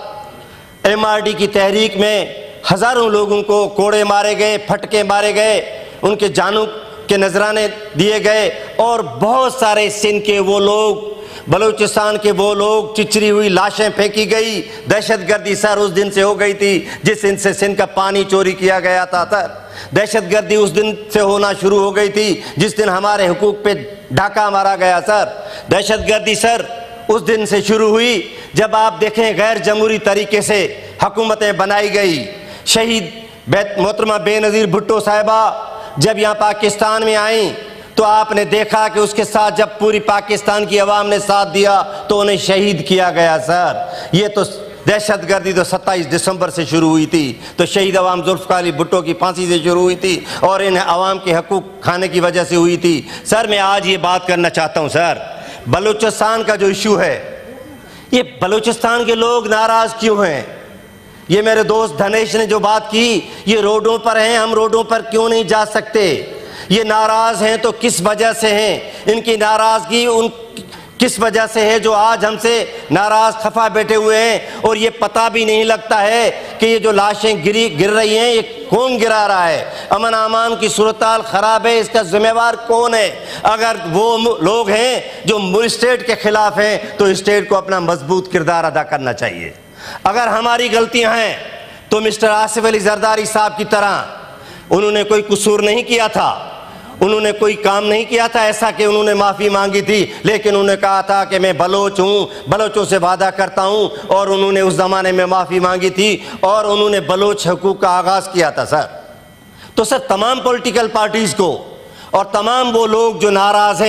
साथ MRD की तहरीक में हज़ारों लोगों को कोड़े मारे गए, फटके मारे गए, उनके जानों के नजराने दिए गए, और बहुत सारे सिंध के वो लोग, बलूचिस्तान के वो लोग, चिचरी हुई लाशें फेंकी गई। दहशतगर्दी सर उस दिन से हो गई थी जिस दिन से सिंध का पानी चोरी किया गया था। सर दहशतगर्दी उस दिन से होना शुरू हो गई थी जिस दिन हमारे हुकूक पे डाका मारा गया। सर दहशतगर्दी सर उस दिन से शुरू हुई जब आप देखें गैर जमहूरी तरीके से हुकूमतें बनाई गई। शहीद मोहतरमा बेनज़ीर भुट्टो साहिबा जब यहाँ पाकिस्तान में आई तो आपने देखा कि उसके साथ जब पूरी पाकिस्तान की आवाम ने साथ दिया तो उन्हें शहीद किया गया। सर ये तो दहशतगर्दी तो 27 दिसंबर से शुरू हुई थी, तो शहीद अवाम जुल्फ़िकार अली भुट्टो की फांसी से शुरू हुई थी और इन आवाम के हकूक़ खाने की वजह से हुई थी। सर मैं आज ये बात करना चाहता हूँ, सर बलूचिस्तान का जो इशू है, ये बलूचिस्तान के लोग नाराज़ क्यों हैं? ये मेरे दोस्त धनेश ने जो बात की, ये रोडों पर हैं, हम रोडों पर क्यों नहीं जा सकते? ये नाराज़ हैं तो किस वजह से हैं? इनकी नाराज़गी उन किस वजह से है जो आज हमसे नाराज़ खफा बैठे हुए हैं, और ये पता भी नहीं लगता है कि ये जो लाशें गिर रही हैं ये कौन गिरा रहा है? अमन अमान की सूरत-हाल ख़राब है, इसका ज़िम्मेवार कौन है? अगर वो लोग हैं जो स्टेट के ख़िलाफ़ हैं तो स्टेट को अपना मजबूत किरदार अदा करना चाहिए। अगर हमारी गलतियां हैं तो मिस्टर आसिफ अली जरदारी साहब की तरह उन्होंने कोई कसूर नहीं किया था, उन्होंने कोई काम नहीं किया था ऐसा कि उन्होंने माफ़ी मांगी थी, लेकिन उन्होंने कहा था कि मैं बलोच हूँ, बलोचों से वादा करता हूँ, और उन्होंने उस ज़माने में माफ़ी मांगी थी और उन्होंने बलोच हकूक़ का आगाज़ किया था। सर तो सर तमाम पॉलिटिकल पार्टीज़ को और तमाम वो लोग जो नाराज़ हैं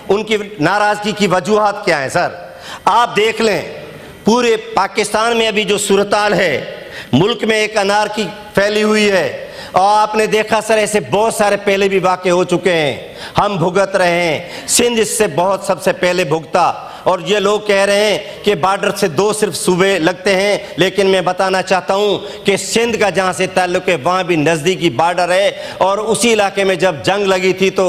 ان کی ناراضگی کی وجوہات کیا ہیں سر؟ آپ دیکھ لیں پورے پاکستان میں ابھی جو صورتحال ہے، ملک میں ایک انارکی پھیلی ہوئی ہے، اور آپ نے دیکھا سر ایسے بہت سارے پہلے بھی واقع ہو چکے ہیں، ہم بھگت رہے ہیں، سندھ اس سے بہت سب سے پہلے بھگتا، اور یہ لوگ کہہ رہے ہیں کہ بارڈر سے 2 صرف صوبے لگتے ہیں، لیکن میں بتانا چاہتا ہوں کہ سندھ کا جہاں سے تعلق ہے وہاں بھی نزدیکی بارڈر ہے، اور اسی علاقے میں جب جنگ لگی تھی تو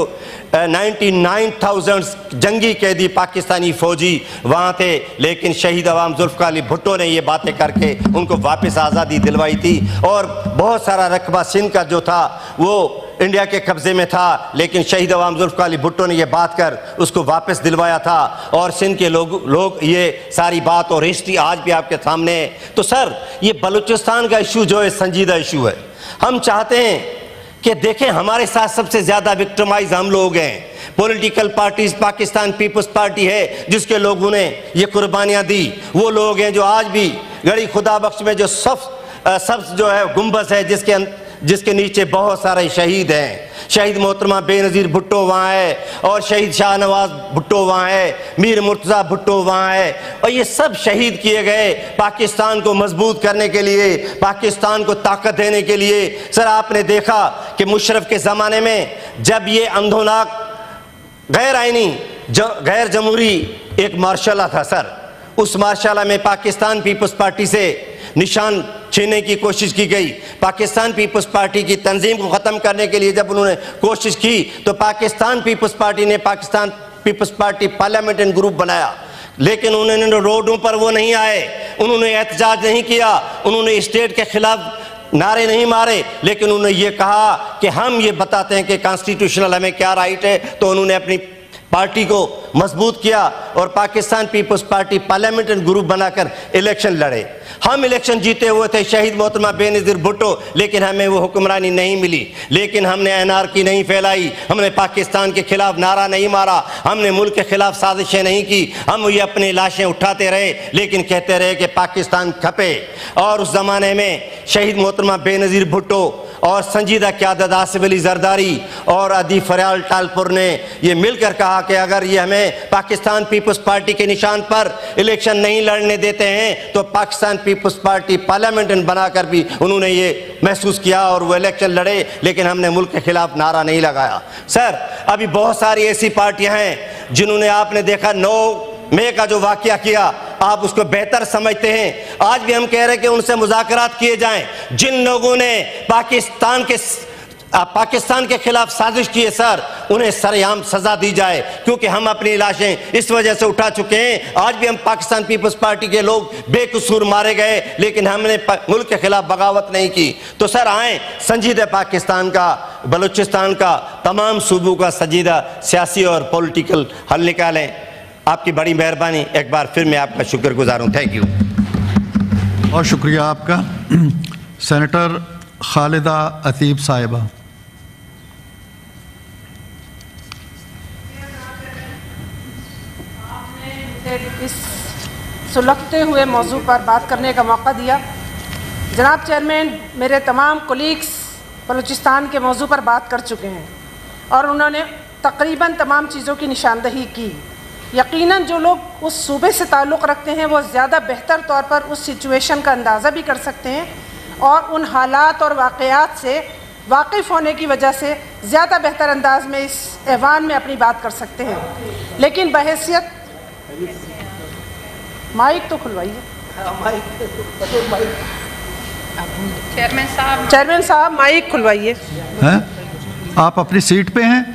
99,000 جنگی قیدی پاکستانی فوجی وہاں تھے، لیکن شہید عوام ذوالفقار علی بھٹو نے یہ باتیں کر کے ان کو واپس آزادی دلوائی تھی، اور بہت سارا رقبہ سندھ کا جو تھا وہ انڈیا کے قبضے میں تھا، لیکن شہید عوام ذوالفقار علی بھٹو نے یہ بات کر اس کو واپس دلوایا تھا، اور سندھ کے لوگ یہ ساری بات اور ہسٹری آج بھی آپ کے سامنے ہے۔ تو سر یہ بلوچستان کا ایشو جو ہے سنجیدہ ایشو ہے، ہم چاہتے ہیں کہ دیکھیں ہمارے ساتھ سب سے زیادہ وکٹمائز ہم لوگ ہیں، پولیٹیکل پارٹیز پاکستان پیپلز پارٹی ہے جس کے لوگوں نے یہ قربانیاں دی، وہ لوگ ہیں جو آج بھی گڑھی خدا بخش میں جو سبز جو ہے گنبد ہے جس کے نیچے بہت سارے شہید ہیں، شہید محترمہ بے نظیر بھٹو وہاں ہے، اور شہید شاہ نواز بھٹو وہاں ہے، میر مرتضیٰ بھٹو وہاں ہے، اور یہ سب شہید کیے گئے پاکستان کو مضبوط کرنے کے لیے، پاکستان کو طاقت دینے کے لیے۔ سر آپ نے دیکھا کہ مشرف کے زمانے میں جب یہ اندھوناک غیر آئینی غیر جمہوری ایک مارشلہ تھا سر، اس مارشلہ میں پاکستان پیپلز پارٹی سے نشان چھیننے کی کوشش کی گئی، پاکستان پیپلز پارٹی کی تنظیم کو ختم کرنے کے لیے جب انہوں نے کوشش کی تو پاکستان پیپلز پارٹی نے پاکستان پیپلز پارٹی پارلیمنٹری گروپ بنایا، لیکن انہوں نے روڈوں پر وہ نہیں آئے، انہوں نے احتجاج نہیں کیا، انہوں نے اسٹیٹ کے خلاف نعرے نہیں مارے، لیکن انہوں نے یہ کہا کہ ہم یہ بتاتے ہیں کہ کانسٹیٹیوشنل ہمیں کیا رائٹ ہے، تو انہوں نے اپنی پارٹی کو مضبوط کیا اور پاکستان پیپلز پارٹی پارلیمنٹری گروپ بنا کر الیکشن لڑے۔ ہم الیکشن جیتے ہوئے تھے شہید محترمہ بے نظیر بھٹو، لیکن ہمیں وہ حکمرانی نہیں ملی، لیکن ہم نے انارکی نہیں پھیلائی، ہم نے پاکستان کے خلاف نعرہ نہیں مارا، ہم نے ملک کے خلاف سازشیں نہیں کی، ہم یہ اپنی لاشیں اٹھاتے رہے لیکن کہتے رہے کہ پاکستان کھپے۔ اور اس زمانے میں شہید محترمہ بے نظیر بھٹو اور سنجیدہ قیادت آصف علی زرداری اور ادی فریال ٹالپور نے یہ مل کر کہا کہ اگر یہ ہمیں پاکستان پیپلز پارٹی کے نشان پر الیکشن نہیں لڑنے دیتے ہیں تو پاکستان پیپلز پارٹی پارلیمنٹ بنا کر بھی انہوں نے یہ محسوس کیا اور وہ الیکشن لڑے، لیکن ہم نے ملک کے خلاف نعرہ نہیں لگایا۔ سر ابھی بہت ساری ایسی پارٹیاں ہیں جنہوں نے آپ نے دیکھا 9 مئی کا جو واقعہ کیا، آپ اس کو بہتر سمجھتے ہیں، آج بھی ہم کہہ رہے ہیں کہ ان سے مذاکرات کیے جائیں، جن لوگوں نے پاکستان کے خلاف سازش کی ہے سر انہیں سرعام سزا دی جائے، کیونکہ ہم اپنی لاشیں اس وجہ سے اٹھا چکے ہیں۔ آج بھی ہم پاکستان پیپلز پارٹی کے لوگ بے قصور مارے گئے لیکن ہم نے ملک کے خلاف بغاوت نہیں کی۔ تو سر آئیں سنجیدہ پاکستان کا، بلوچستان کا، تمام صوبوں کا سنجیدہ سیاسی اور پولیٹیکل حل نکالیں۔ آپ کی بڑی مہربانی، ایک بار پھر میں آپ کا شکر گزار ہوں، تھینک یو۔ اور شکریہ آپ کا۔ سینیٹر خالدہ عتیب صاحبہ۔ اس سلگتے ہوئے موضوع پر بات کرنے کا موقع دیا۔ جناب چیئرمین، میرے تمام کولیگز بلوچستان کے موضوع پر بات کر چکے ہیں اور انہوں نے تقریباً تمام چیزوں کی نشاندہی کی۔ یقیناً جو لوگ اس صوبے سے تعلق رکھتے ہیں وہ زیادہ بہتر طور پر اس سچویشن کا اندازہ بھی کر سکتے ہیں اور ان حالات اور واقعات سے واقف ہونے کی وجہ سے زیادہ بہتر انداز میں اس ایوان میں اپنی بات کر سکتے ہیں۔ لیکن بحیثیت مائک تو کھلوائیے، چیئرمین صاحب مائک کھلوائیے۔ آپ اپنی سیٹ پہ ہیں؟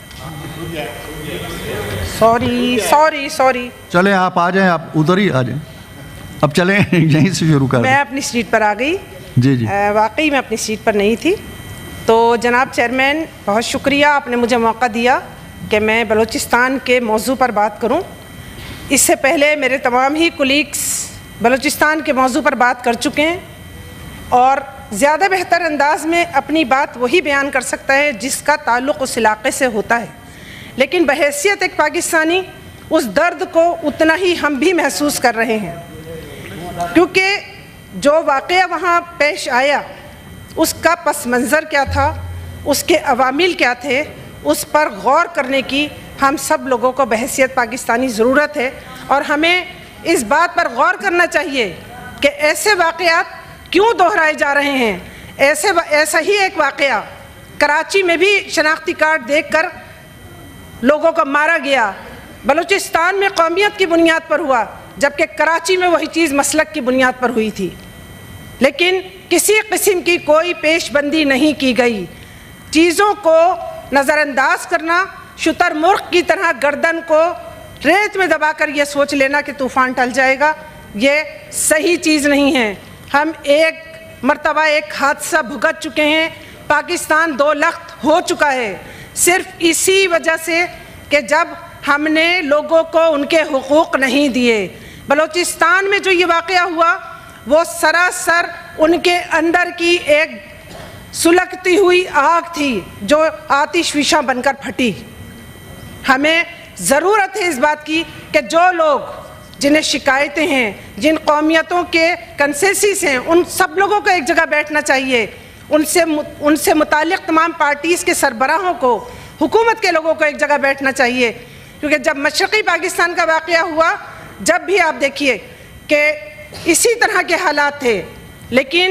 سوری چلیں آپ آ جائیں، آپ ادھر ہی آ جائیں۔ اب چلیں یہیں سے شروع کریں۔ میں اپنی سیٹ پر آ گئی۔ جی واقعی میں اپنی سیٹ پر نہیں تھی۔ تو جناب چیئرمین بہت شکریہ، آپ نے مجھے موقع دیا کہ میں بلوچستان کے موضوع پر بات کروں۔ اس سے پہلے میرے تمام ہی کولیگز بلوچستان کے موضوع پر بات کر چکے ہیں اور زیادہ بہتر انداز میں اپنی بات وہی بیان کر سکتا ہے جس کا تعلق اس علاقے سے ہوتا ہے، لیکن بحیثیت ایک پاکستانی اس درد کو اتنا ہی ہم بھی محسوس کر رہے ہیں، کیونکہ جو واقعہ وہاں پیش آیا اس کا پس منظر کیا تھا، اس کے عوامل کیا تھے، اس پر غور کرنے کی ہم سب لوگوں کو بحیثیت پاکستانی ضرورت ہے، اور ہمیں اس بات پر غور کرنا چاہیے کہ ایسے واقعات کیوں دہرائے جا رہے ہیں۔ ایسا ہی ایک واقعہ کراچی میں بھی شناختی کارڈ دیکھ کر لوگوں کو مارا گیا، بلوچستان میں قومیت کی بنیاد پر ہوا، جبکہ کراچی میں وہی چیز مسلک کی بنیاد پر ہوئی تھی، لیکن کسی قسم کی کوئی پیش بندی نہیں کی گئی۔ چیزوں کو نظر انداز کرنا، شتر مرغ کی طرح گردن کو ریت میں دبا کر یہ سوچ لینا کہ طوفان ٹل جائے گا، یہ صحیح چیز نہیں ہے۔ ہم ایک مرتبہ ایک حادثہ بھگت چکے ہیں، پاکستان دو لخت ہو چکا ہے، صرف اسی وجہ سے کہ جب ہم نے لوگوں کو ان کے حقوق نہیں دیے۔ بلوچستان میں جو یہ واقعہ ہوا وہ سراسر ان کے اندر کی ایک سلگتی ہوئی آگ تھی جو آتش فشاں بن کر پھٹی۔ ہمیں ضرورت ہے اس بات کی کہ جو لوگ جنہیں شکایتیں ہیں، جن قومیتوں کے کنسنسس ہیں، ان سب لوگوں کو ایک جگہ بیٹھنا چاہیے، ان سے متعلق تمام پارٹیز کے سربراہوں کو، حکومت کے لوگوں کو ایک جگہ بیٹھنا چاہیے، کیونکہ جب مشرقی پاکستان کا واقعہ ہوا، جب بھی آپ دیکھیے کہ اسی طرح کے حالات تھے، لیکن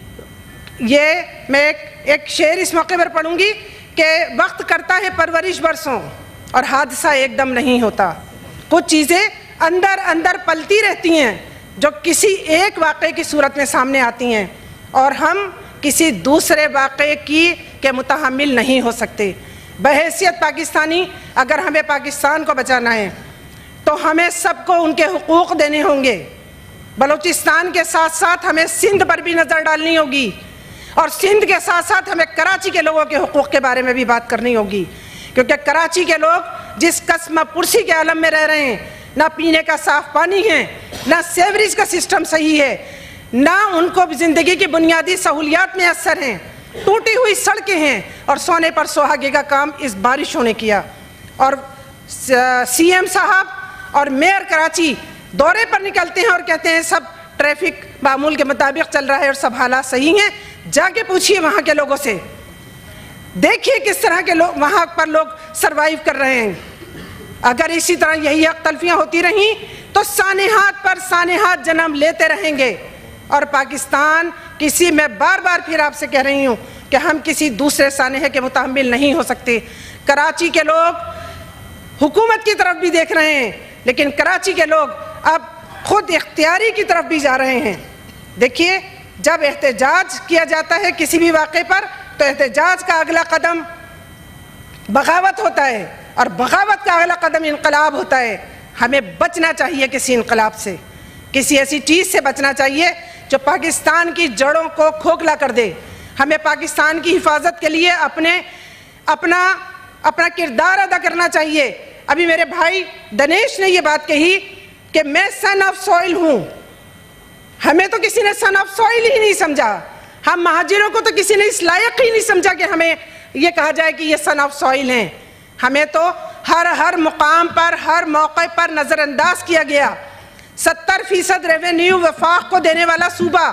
یہ میں ایک شعر اس موقع پر پڑھوں گی کہ وقت کرتا ہے پرورش برسوں اور حادثہ ایک دم نہیں ہوتا۔ کچھ چیزیں اندر اندر پلتی رہتی ہیں جو کسی ایک واقعے کی صورت میں سامنے آتی ہیں، اور ہم کسی دوسرے واقعے کے متحمل نہیں ہو سکتے۔ بحیثیت پاکستانی اگر ہمیں پاکستان کو بچانا ہے تو ہمیں سب کو ان کے حقوق دینے ہوں گے۔ بلوچستان کے ساتھ ساتھ ہمیں سندھ پر بھی نظر ڈالنی ہوگی، اور سندھ کے ساتھ ساتھ ہمیں کراچی کے لوگوں کے حقوق کے بارے میں بھی بات کرنی ہوگی، کیونکہ کراچی کے لوگ جس قسم پرسی کے عالم میں رہ رہے ہیں، نہ پینے کا صاف پانی ہے، نہ سیوریج کا سسٹم صحیح ہے، نہ ان کو زندگی کی بنیادی سہولیات میں اثر ہیں، ٹوٹی ہوئی سڑکیں ہیں، اور سونے پر سہاگے کا کام اس بارشوں نے کیا۔ اور سی ایم صاحب اور میئر کراچی دورے پر نکلتے ہیں اور کہتے ہیں سب ٹریفک معمول کے مطابق چل رہا ہے اور سب حالات صحیح ہیں۔ جا کے پوچھئے وہاں کے لوگوں سے، دیکھیے کس طرح کے لوگ وہاں پر لوگ سروائیو کر رہے ہیں۔ اگر اسی طرح یہی حق تلفیاں ہوتی رہیں تو سانحات پر سانحات جنم لیتے رہیں گے، اور پاکستان میں بار بار پھر آپ سے کہہ رہی ہوں کہ ہم کسی دوسرے سانحے کے متحمل نہیں ہو سکتے۔ کراچی کے لوگ حکومت کی طرف بھی دیکھ رہے ہیں، لیکن کراچی کے لوگ اب خود اختیاری کی طرف بھی جا رہے ہیں۔ دیکھیے، جب احتجاج کیا جاتا ہے کسی بھی واقعے پر تو احتجاج کا اگلا قدم بغاوت ہوتا ہے، اور بغاوت کا اگلا قدم انقلاب ہوتا ہے۔ ہمیں بچنا چاہیے کسی انقلاب سے، کسی ایسی چیز سے بچنا چاہیے جو پاکستان کی جڑوں کو کھوکھلا کر دے۔ ہمیں پاکستان کی حفاظت کے لیے اپنا کردار ادا کرنا چاہیے۔ ابھی میرے بھائی دنیش نے یہ بات کہی کہ میں سن آف سوئل ہوں۔ ہمیں تو کسی نے سن آف سوئل ہی نہیں سمجھا، ہم مہاجروں کو تو کسی نے اس لائق ہی نہیں سمجھا کہ ہمیں یہ کہا جائے کہ یہ سن آف سوئل ہیں۔ ہمیں تو ہر مقام پر، ہر موقع پر نظر انداز کیا گیا۔ 70% ریونیو وفاق کو دینے والا صوبہ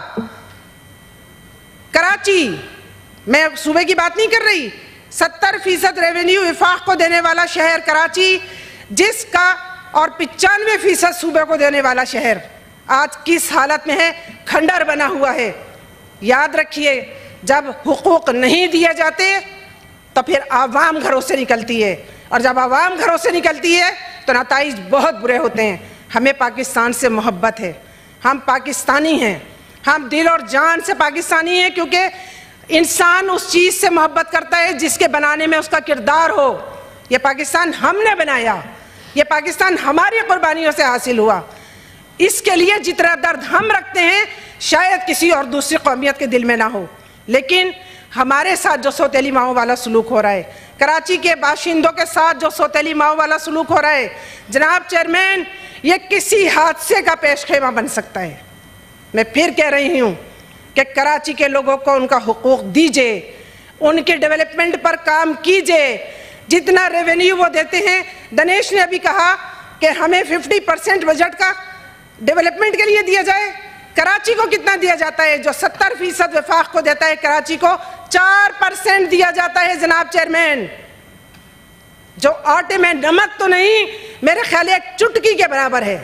کراچی، میں صوبے کی بات نہیں کر رہی، 70% ریونیو وفاق کو دینے والا شہر کراچی، جس کا اور 95% صوبے کو دینے والا شہر آج کس حالت میں ہے؟ کھنڈر بنا ہوا ہے۔ یاد رکھیے، جب حقوق نہیں دیے جاتے تو پھر عوام گھروں سے نکلتی ہے، اور جب عوام گھروں سے نکلتی ہے تو نتائج بہت برے ہوتے ہیں۔ ہمیں پاکستان سے محبت ہے، ہم پاکستانی ہیں، ہم دل اور جان سے پاکستانی ہیں، کیونکہ انسان اس چیز سے محبت کرتا ہے جس کے بنانے میں اس کا کردار ہو۔ یہ پاکستان ہم نے بنایا، یہ پاکستان ہماری قربانیوں سے حاصل ہوا۔ اس کے لیے جتنا درد ہم رکھتے ہیں شاید کسی اور دوسری قومیت کے دل میں نہ ہو، لیکن ہمارے ساتھ جو سوتیلی ماؤں والا سلوک ہو رہا ہے، کراچی کے باشندوں کے ساتھ جو سوتیلی ماؤں والا سلوک ہو رہا ہے، جناب چیئرمین، یہ کسی حادثے کا پیش خیمہ بن سکتا ہے۔ میں پھر کہہ رہی ہوں کہ کراچی کے لوگوں کو ان کا حقوق دیجئے، ان کے ڈیولپمنٹ پر کام کیجئے۔ جتنا ریونیو وہ دیتے ہیں، دنیش نے ابھی کہا کہ ہمیں 50% بجٹ کا ڈیولپمنٹ کے لیے دیا جائے۔ کراچی کو کتنا دیا جاتا ہے؟ جو 70% وفاق کو دیتا ہے، کراچی کو 4% دیا جاتا ہے جناب چیئرمین۔ جو آٹے میں نمک تو نہیں میرے خیال ایک چٹکی کے برابر ہے.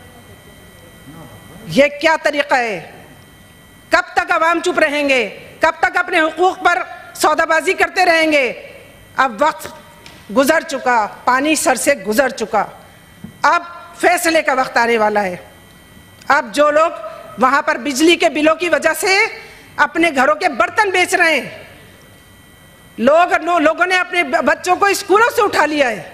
یہ کیا طریقہ ہے؟ کب تک عوام چپ رہیں گے؟ کب تک اپنے حقوق پر سودا بازی کرتے رہیں گے؟ اب وقت گزر چکا، پانی سر سے گزر چکا، اب فیصلے کا وقت آنے والا ہے. اب جو لوگ وہاں پر بجلی کے بلوں کی وجہ سے اپنے گھروں کے برتن بیچ رہے ہیں، لوگوں نے اپنے بچوں کو اسکولوں سے اٹھا لیا ہے،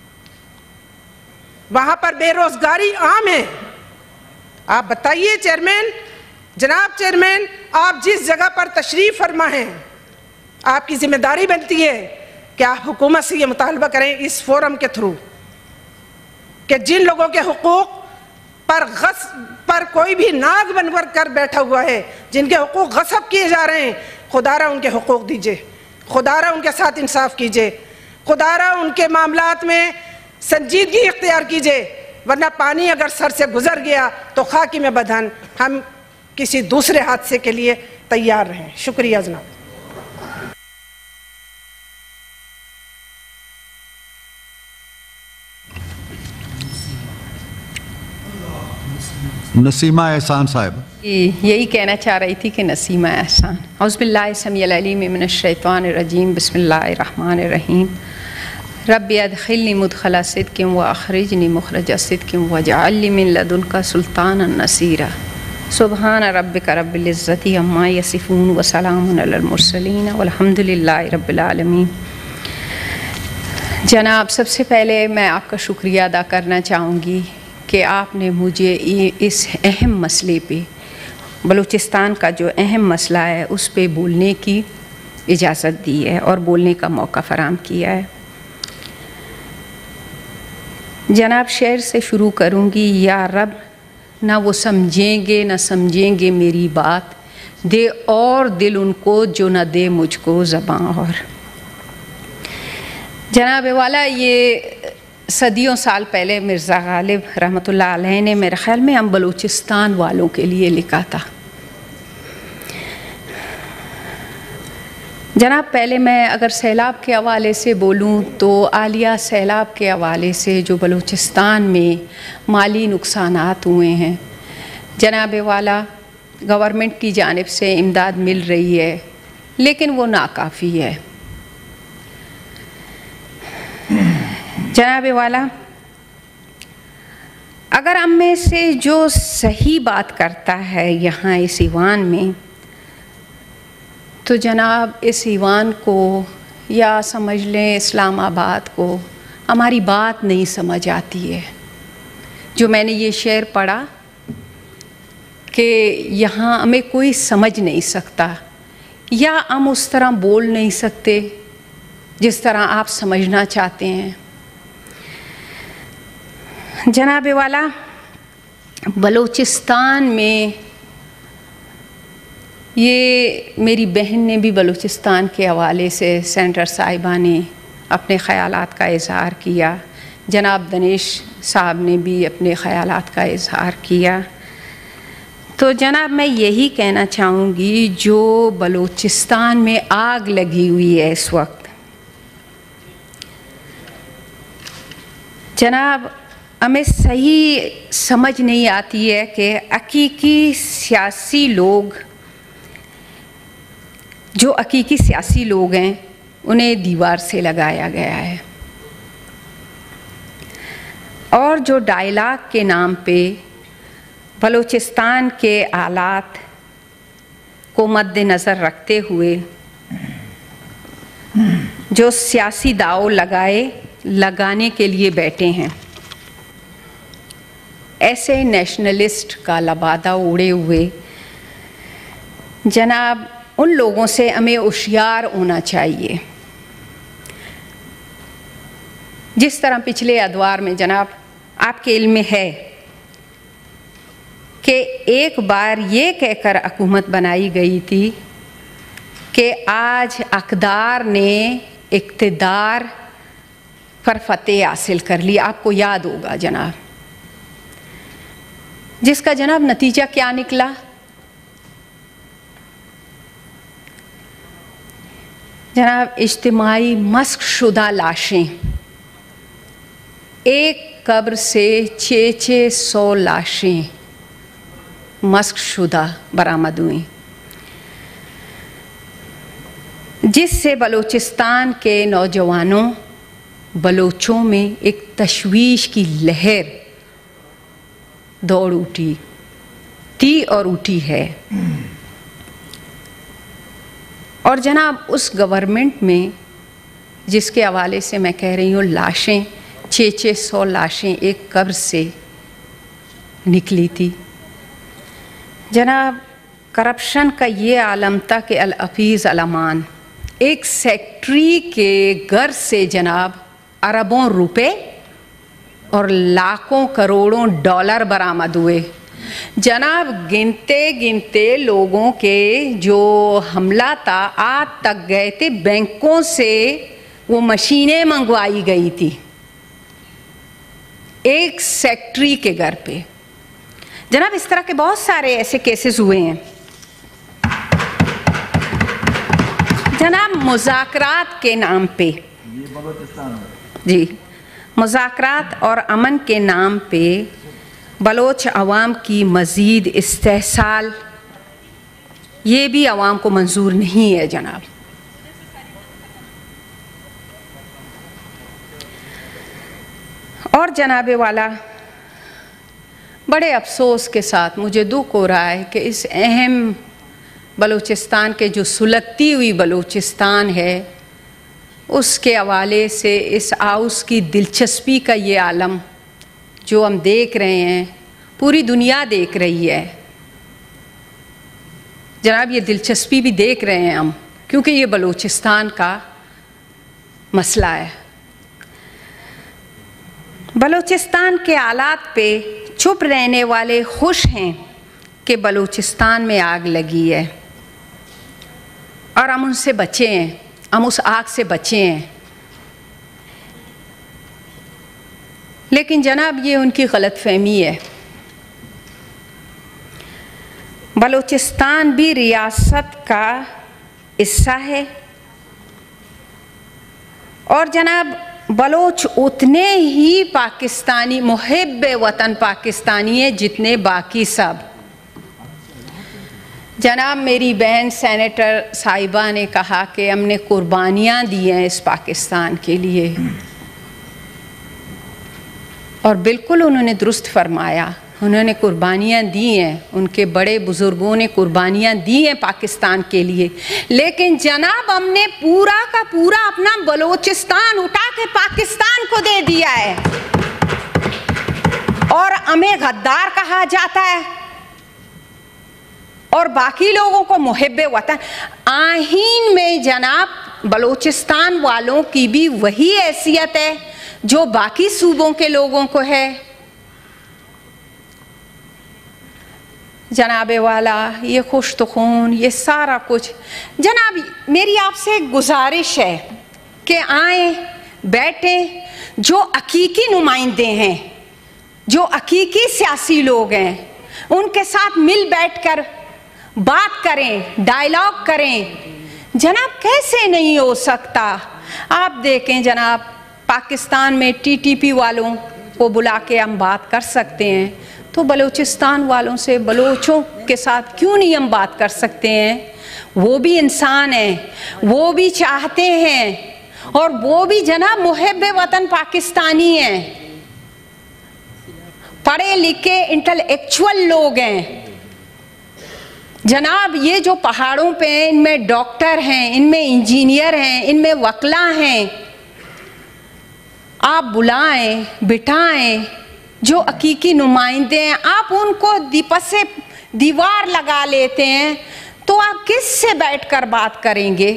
وہاں پر بے روزگاری عام ہے. آپ بتائیے چیئرمین، جناب چیئرمین، آپ جس جگہ پر تشریف فرما ہیں، آپ کی ذمہ داری بنتی ہے کہ آپ حکومت سے یہ مطالبہ کریں اس فورم کے تھرو کہ جن لوگوں کے حقوق پر کوئی بھی ناگ بن کر بیٹھا ہوا ہے، جن کے حقوق غصب کیے جا رہے ہیں، خدا را ان کے حقوق دیجئے، خدا را ان کے ساتھ انصاف کیجئے، خدا را ان کے معاملات میں سنجیدگی اختیار کیجئے، ورنہ پانی اگر سر سے گزر گیا تو خاکی میں بدہن ہم کسی دوسرے حادثے کے لیے تیار رہیں. شکریہ جناب. نسیمہ احسان صاحب. یہی کہنا چاہ رہی تھی کہ نسیمہ احسان. اعوذ باللہ السمیع العلیم من الشیطان الرجیم، بسم اللہ الرحمن الرحیم. رب ادخلنی مدخل صدق واخرجنی مخرج صدق واجعل لی من لدنک سلطانا نصیرا. سبحان ربک رب العزت عما یصفون وسلام علی المرسلین والحمد للہ رب العالمین. جناب، سب سے پہلے میں آپ کا شکریہ ادا کرنا چاہوں گی کہ آپ نے مجھے اس اہم مسئلے پہ، بلوچستان کا جو اہم مسئلہ ہے اس پہ بولنے کی اجازت دی ہے اور بولنے کا موقع فراہم کیا ہے. جناب، شعر سے شروع کروں گی. یا رب، نہ وہ سمجھیں گے نہ سمجھیں گے میری بات، دے اور دل ان کو جو نہ دے مجھ کو زباں اور. جناب والا، یہ صدیوں سال پہلے مرزا غالب رحمۃ اللہ علیہ نے میرے خیال میں ہم بلوچستان والوں کے لیے لکھا تھا. جناب، پہلے میں اگر سیلاب کے حوالے سے بولوں تو حالیہ سیلاب کے حوالے سے جو بلوچستان میں مالی نقصانات ہوئے ہیں، جناب والا، گورنمنٹ کی جانب سے امداد مل رہی ہے لیکن وہ ناکافی ہے. جناب والا، اگر ہم میں سے جو صحیح بات کرتا ہے یہاں اس ایوان میں، تو جناب اس ایوان کو یا سمجھ لیں اسلام آباد کو ہماری بات نہیں سمجھ آتی ہے. جو میں نے یہ شعر پڑھا کہ یہاں ہمیں کوئی سمجھ نہیں سکتا یا ہم اس طرح بول نہیں سکتے جس طرح آپ سمجھنا چاہتے ہیں. جناب والا، بلوچستان میں، یہ میری بہن نے بھی بلوچستان کے حوالے سے سینٹر صاحبہ نے اپنے خیالات کا اظہار کیا، جناب دنیش صاحب نے بھی اپنے خیالات کا اظہار کیا. تو جناب میں یہی کہنا چاہوں گی، جو بلوچستان میں آگ لگی ہوئی ہے اس وقت، جناب ہمیں صحیح سمجھ نہیں آتی ہے کہ حقیقی سیاسی لوگ، جو حقیقی سیاسی لوگ ہیں، انہیں دیوار سے لگایا گیا ہے، اور جو ڈائلاگ کے نام پہ بلوچستان کے حالات کو مد نظر رکھتے ہوئے جو سیاسی داؤ لگانے کے لیے بیٹھے ہیں، ایسے نیشنلسٹ کا لبادہ اڑے ہوئے، جناب ان لوگوں سے ہمیں ہوشیار ہونا چاہیے. جس طرح پچھلے ادوار میں جناب آپ کے علم میں ہے کہ ایک بار یہ کہہ کر حکومت بنائی گئی تھی کہ آج اقدار نے اقتدار پر فتح حاصل کر لی. آپ کو یاد ہوگا جناب، جس کا جناب نتیجہ کیا نکلا؟ جناب اجتماعی مسخ شدہ لاشیں एक कब्र से 600 लाशें मस्क शुदा बरामद हुई, जिससे बलूचिस्तान के नौजवानों बलोचों में एक तशवीश की लहर दौड़ उठी थी और उठी है। और जनाब उस गवर्नमेंट में जिसके हवाले से मैं कह रही हूँ लाशें 600 लाशें एक कब्र से निकली थी, जनाब करप्शन का ये आलम था कि अल-हफीज़ अल-अमान एक सेक्रेटरी के घर से जनाब अरबों रुपए और लाखों करोड़ों डॉलर बरामद हुए। जनाब गिनते गिनते लोगों के जो हमला था आज तक गए थे, बैंकों से वो मशीनें मंगवाई गई थी एक सेक्रेटरी के घर पे। जनाब इस तरह के बहुत सारे ऐसे केसेस हुए हैं। जनाब मुज़ाकरात के नाम पे, जी मुज़ाकरात और अमन के नाम पे बलोच अवाम की मज़ीद इस्तेहसाल, ये भी अवाम को मंजूर नहीं है जनाब। और जनाबे वाला बड़े अफसोस के साथ मुझे दुख हो रहा है कि इस अहम बलूचिस्तान के जो सुलगती हुई बलूचिस्तान है उसके हवाले से इस हाउस की दिलचस्पी का ये आलम जो हम देख रहे हैं, पूरी दुनिया देख रही है जनाब। ये दिलचस्पी भी देख रहे हैं हम, क्योंकि ये बलूचिस्तान का मसला है। बलूचिस्तान के हालात पे चुप रहने वाले खुश हैं कि बलूचिस्तान में आग लगी है और हम उनसे बचे हैं, हम उस आग से बचे हैं। लेकिन जनाब ये उनकी गलतफहमी है। बलूचिस्तान भी रियासत का हिस्सा है और जनाब बलोच उतने ही पाकिस्तानी मुहिब वतन पाकिस्तानी है जितने बाकी सब। जनाब मेरी बहन सेनेटर साहिबा ने कहा कि हमने कुर्बानियाँ दी हैं इस पाकिस्तान के लिए, और बिल्कुल उन्होंने दुरुस्त फरमाया, उन्होंने कुर्बानियाँ दी हैं, उनके बड़े बुज़ुर्गों ने कुर्बानियाँ दी हैं पाकिस्तान के लिए। लेकिन जनाब हमने पूरा का पूरा अपना बलूचिस्तान उठा के पाकिस्तान को दे दिया है और हमें गद्दार कहा जाता है और बाकी लोगों को मुहिब वतन। आहीन में जनाब बलूचिस्तान वालों की भी वही हैसियत है जो बाकी सूबों के लोगों को है। जनाबे वाला ये खुश तो खून ये सारा कुछ। जनाब मेरी आपसे एक गुजारिश है कि आए बैठे, जो हकीकी नुमाइंदे हैं, जो हकीकी सियासी लोग हैं, उनके साथ मिल बैठकर बात करें, डायलॉग करें। जनाब कैसे नहीं हो सकता? आप देखें जनाब पाकिस्तान में टीटीपी वालों को बुला के हम बात कर सकते हैं, तो बलूचिस्तान वालों से, बलोचों के साथ क्यों नहीं हम बात कर सकते हैं? वो भी इंसान हैं, वो भी चाहते हैं और वो भी जनाब मुहिब वतन पाकिस्तानी हैं, पढ़े लिखे इंटेलेक्चुअल लोग हैं। जनाब ये जो पहाड़ों पे हैं, इनमें डॉक्टर हैं, इनमें इंजीनियर हैं, इनमें वकला हैं। आप बुलाएं, बिठाएं, जो हकीकी नुमाइंदे हैं, आप उनको दीपसे दीवार लगा लेते हैं, तो आप किससे बैठकर बात करेंगे?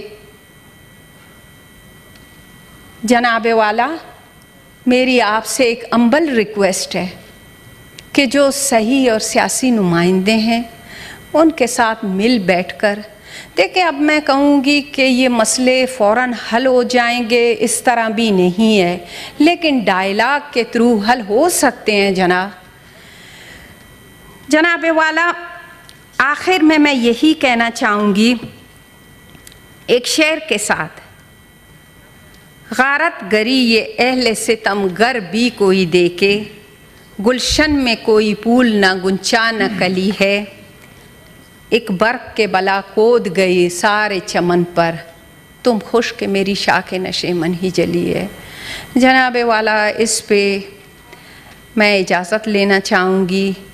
जनाबे वाला मेरी आपसे एक अम्बल रिक्वेस्ट है कि जो सही और सियासी नुमाइंदे हैं उनके साथ मिल बैठकर देखिए। अब मैं कहूँगी कि ये मसले फ़ौरन हल हो जाएंगे, इस तरह भी नहीं है, लेकिन डायलॉग के थ्रू हल हो सकते हैं जनाबे वाला। आखिर में मैं यही कहना चाहूँगी एक शेर के साथ। غارت گری یہ اہل ستم گر بھی کوئی دیکھے، گلشن میں کوئی پھول نہ گنچا نہ کلی ہے، ایک برق کے بلا کود گئے سارے چمن پر، تم خوش کہ میری شاخ نشیمن ہی جلی ہے۔ جناب والا اس پہ میں اجازت لینا چاہوں گی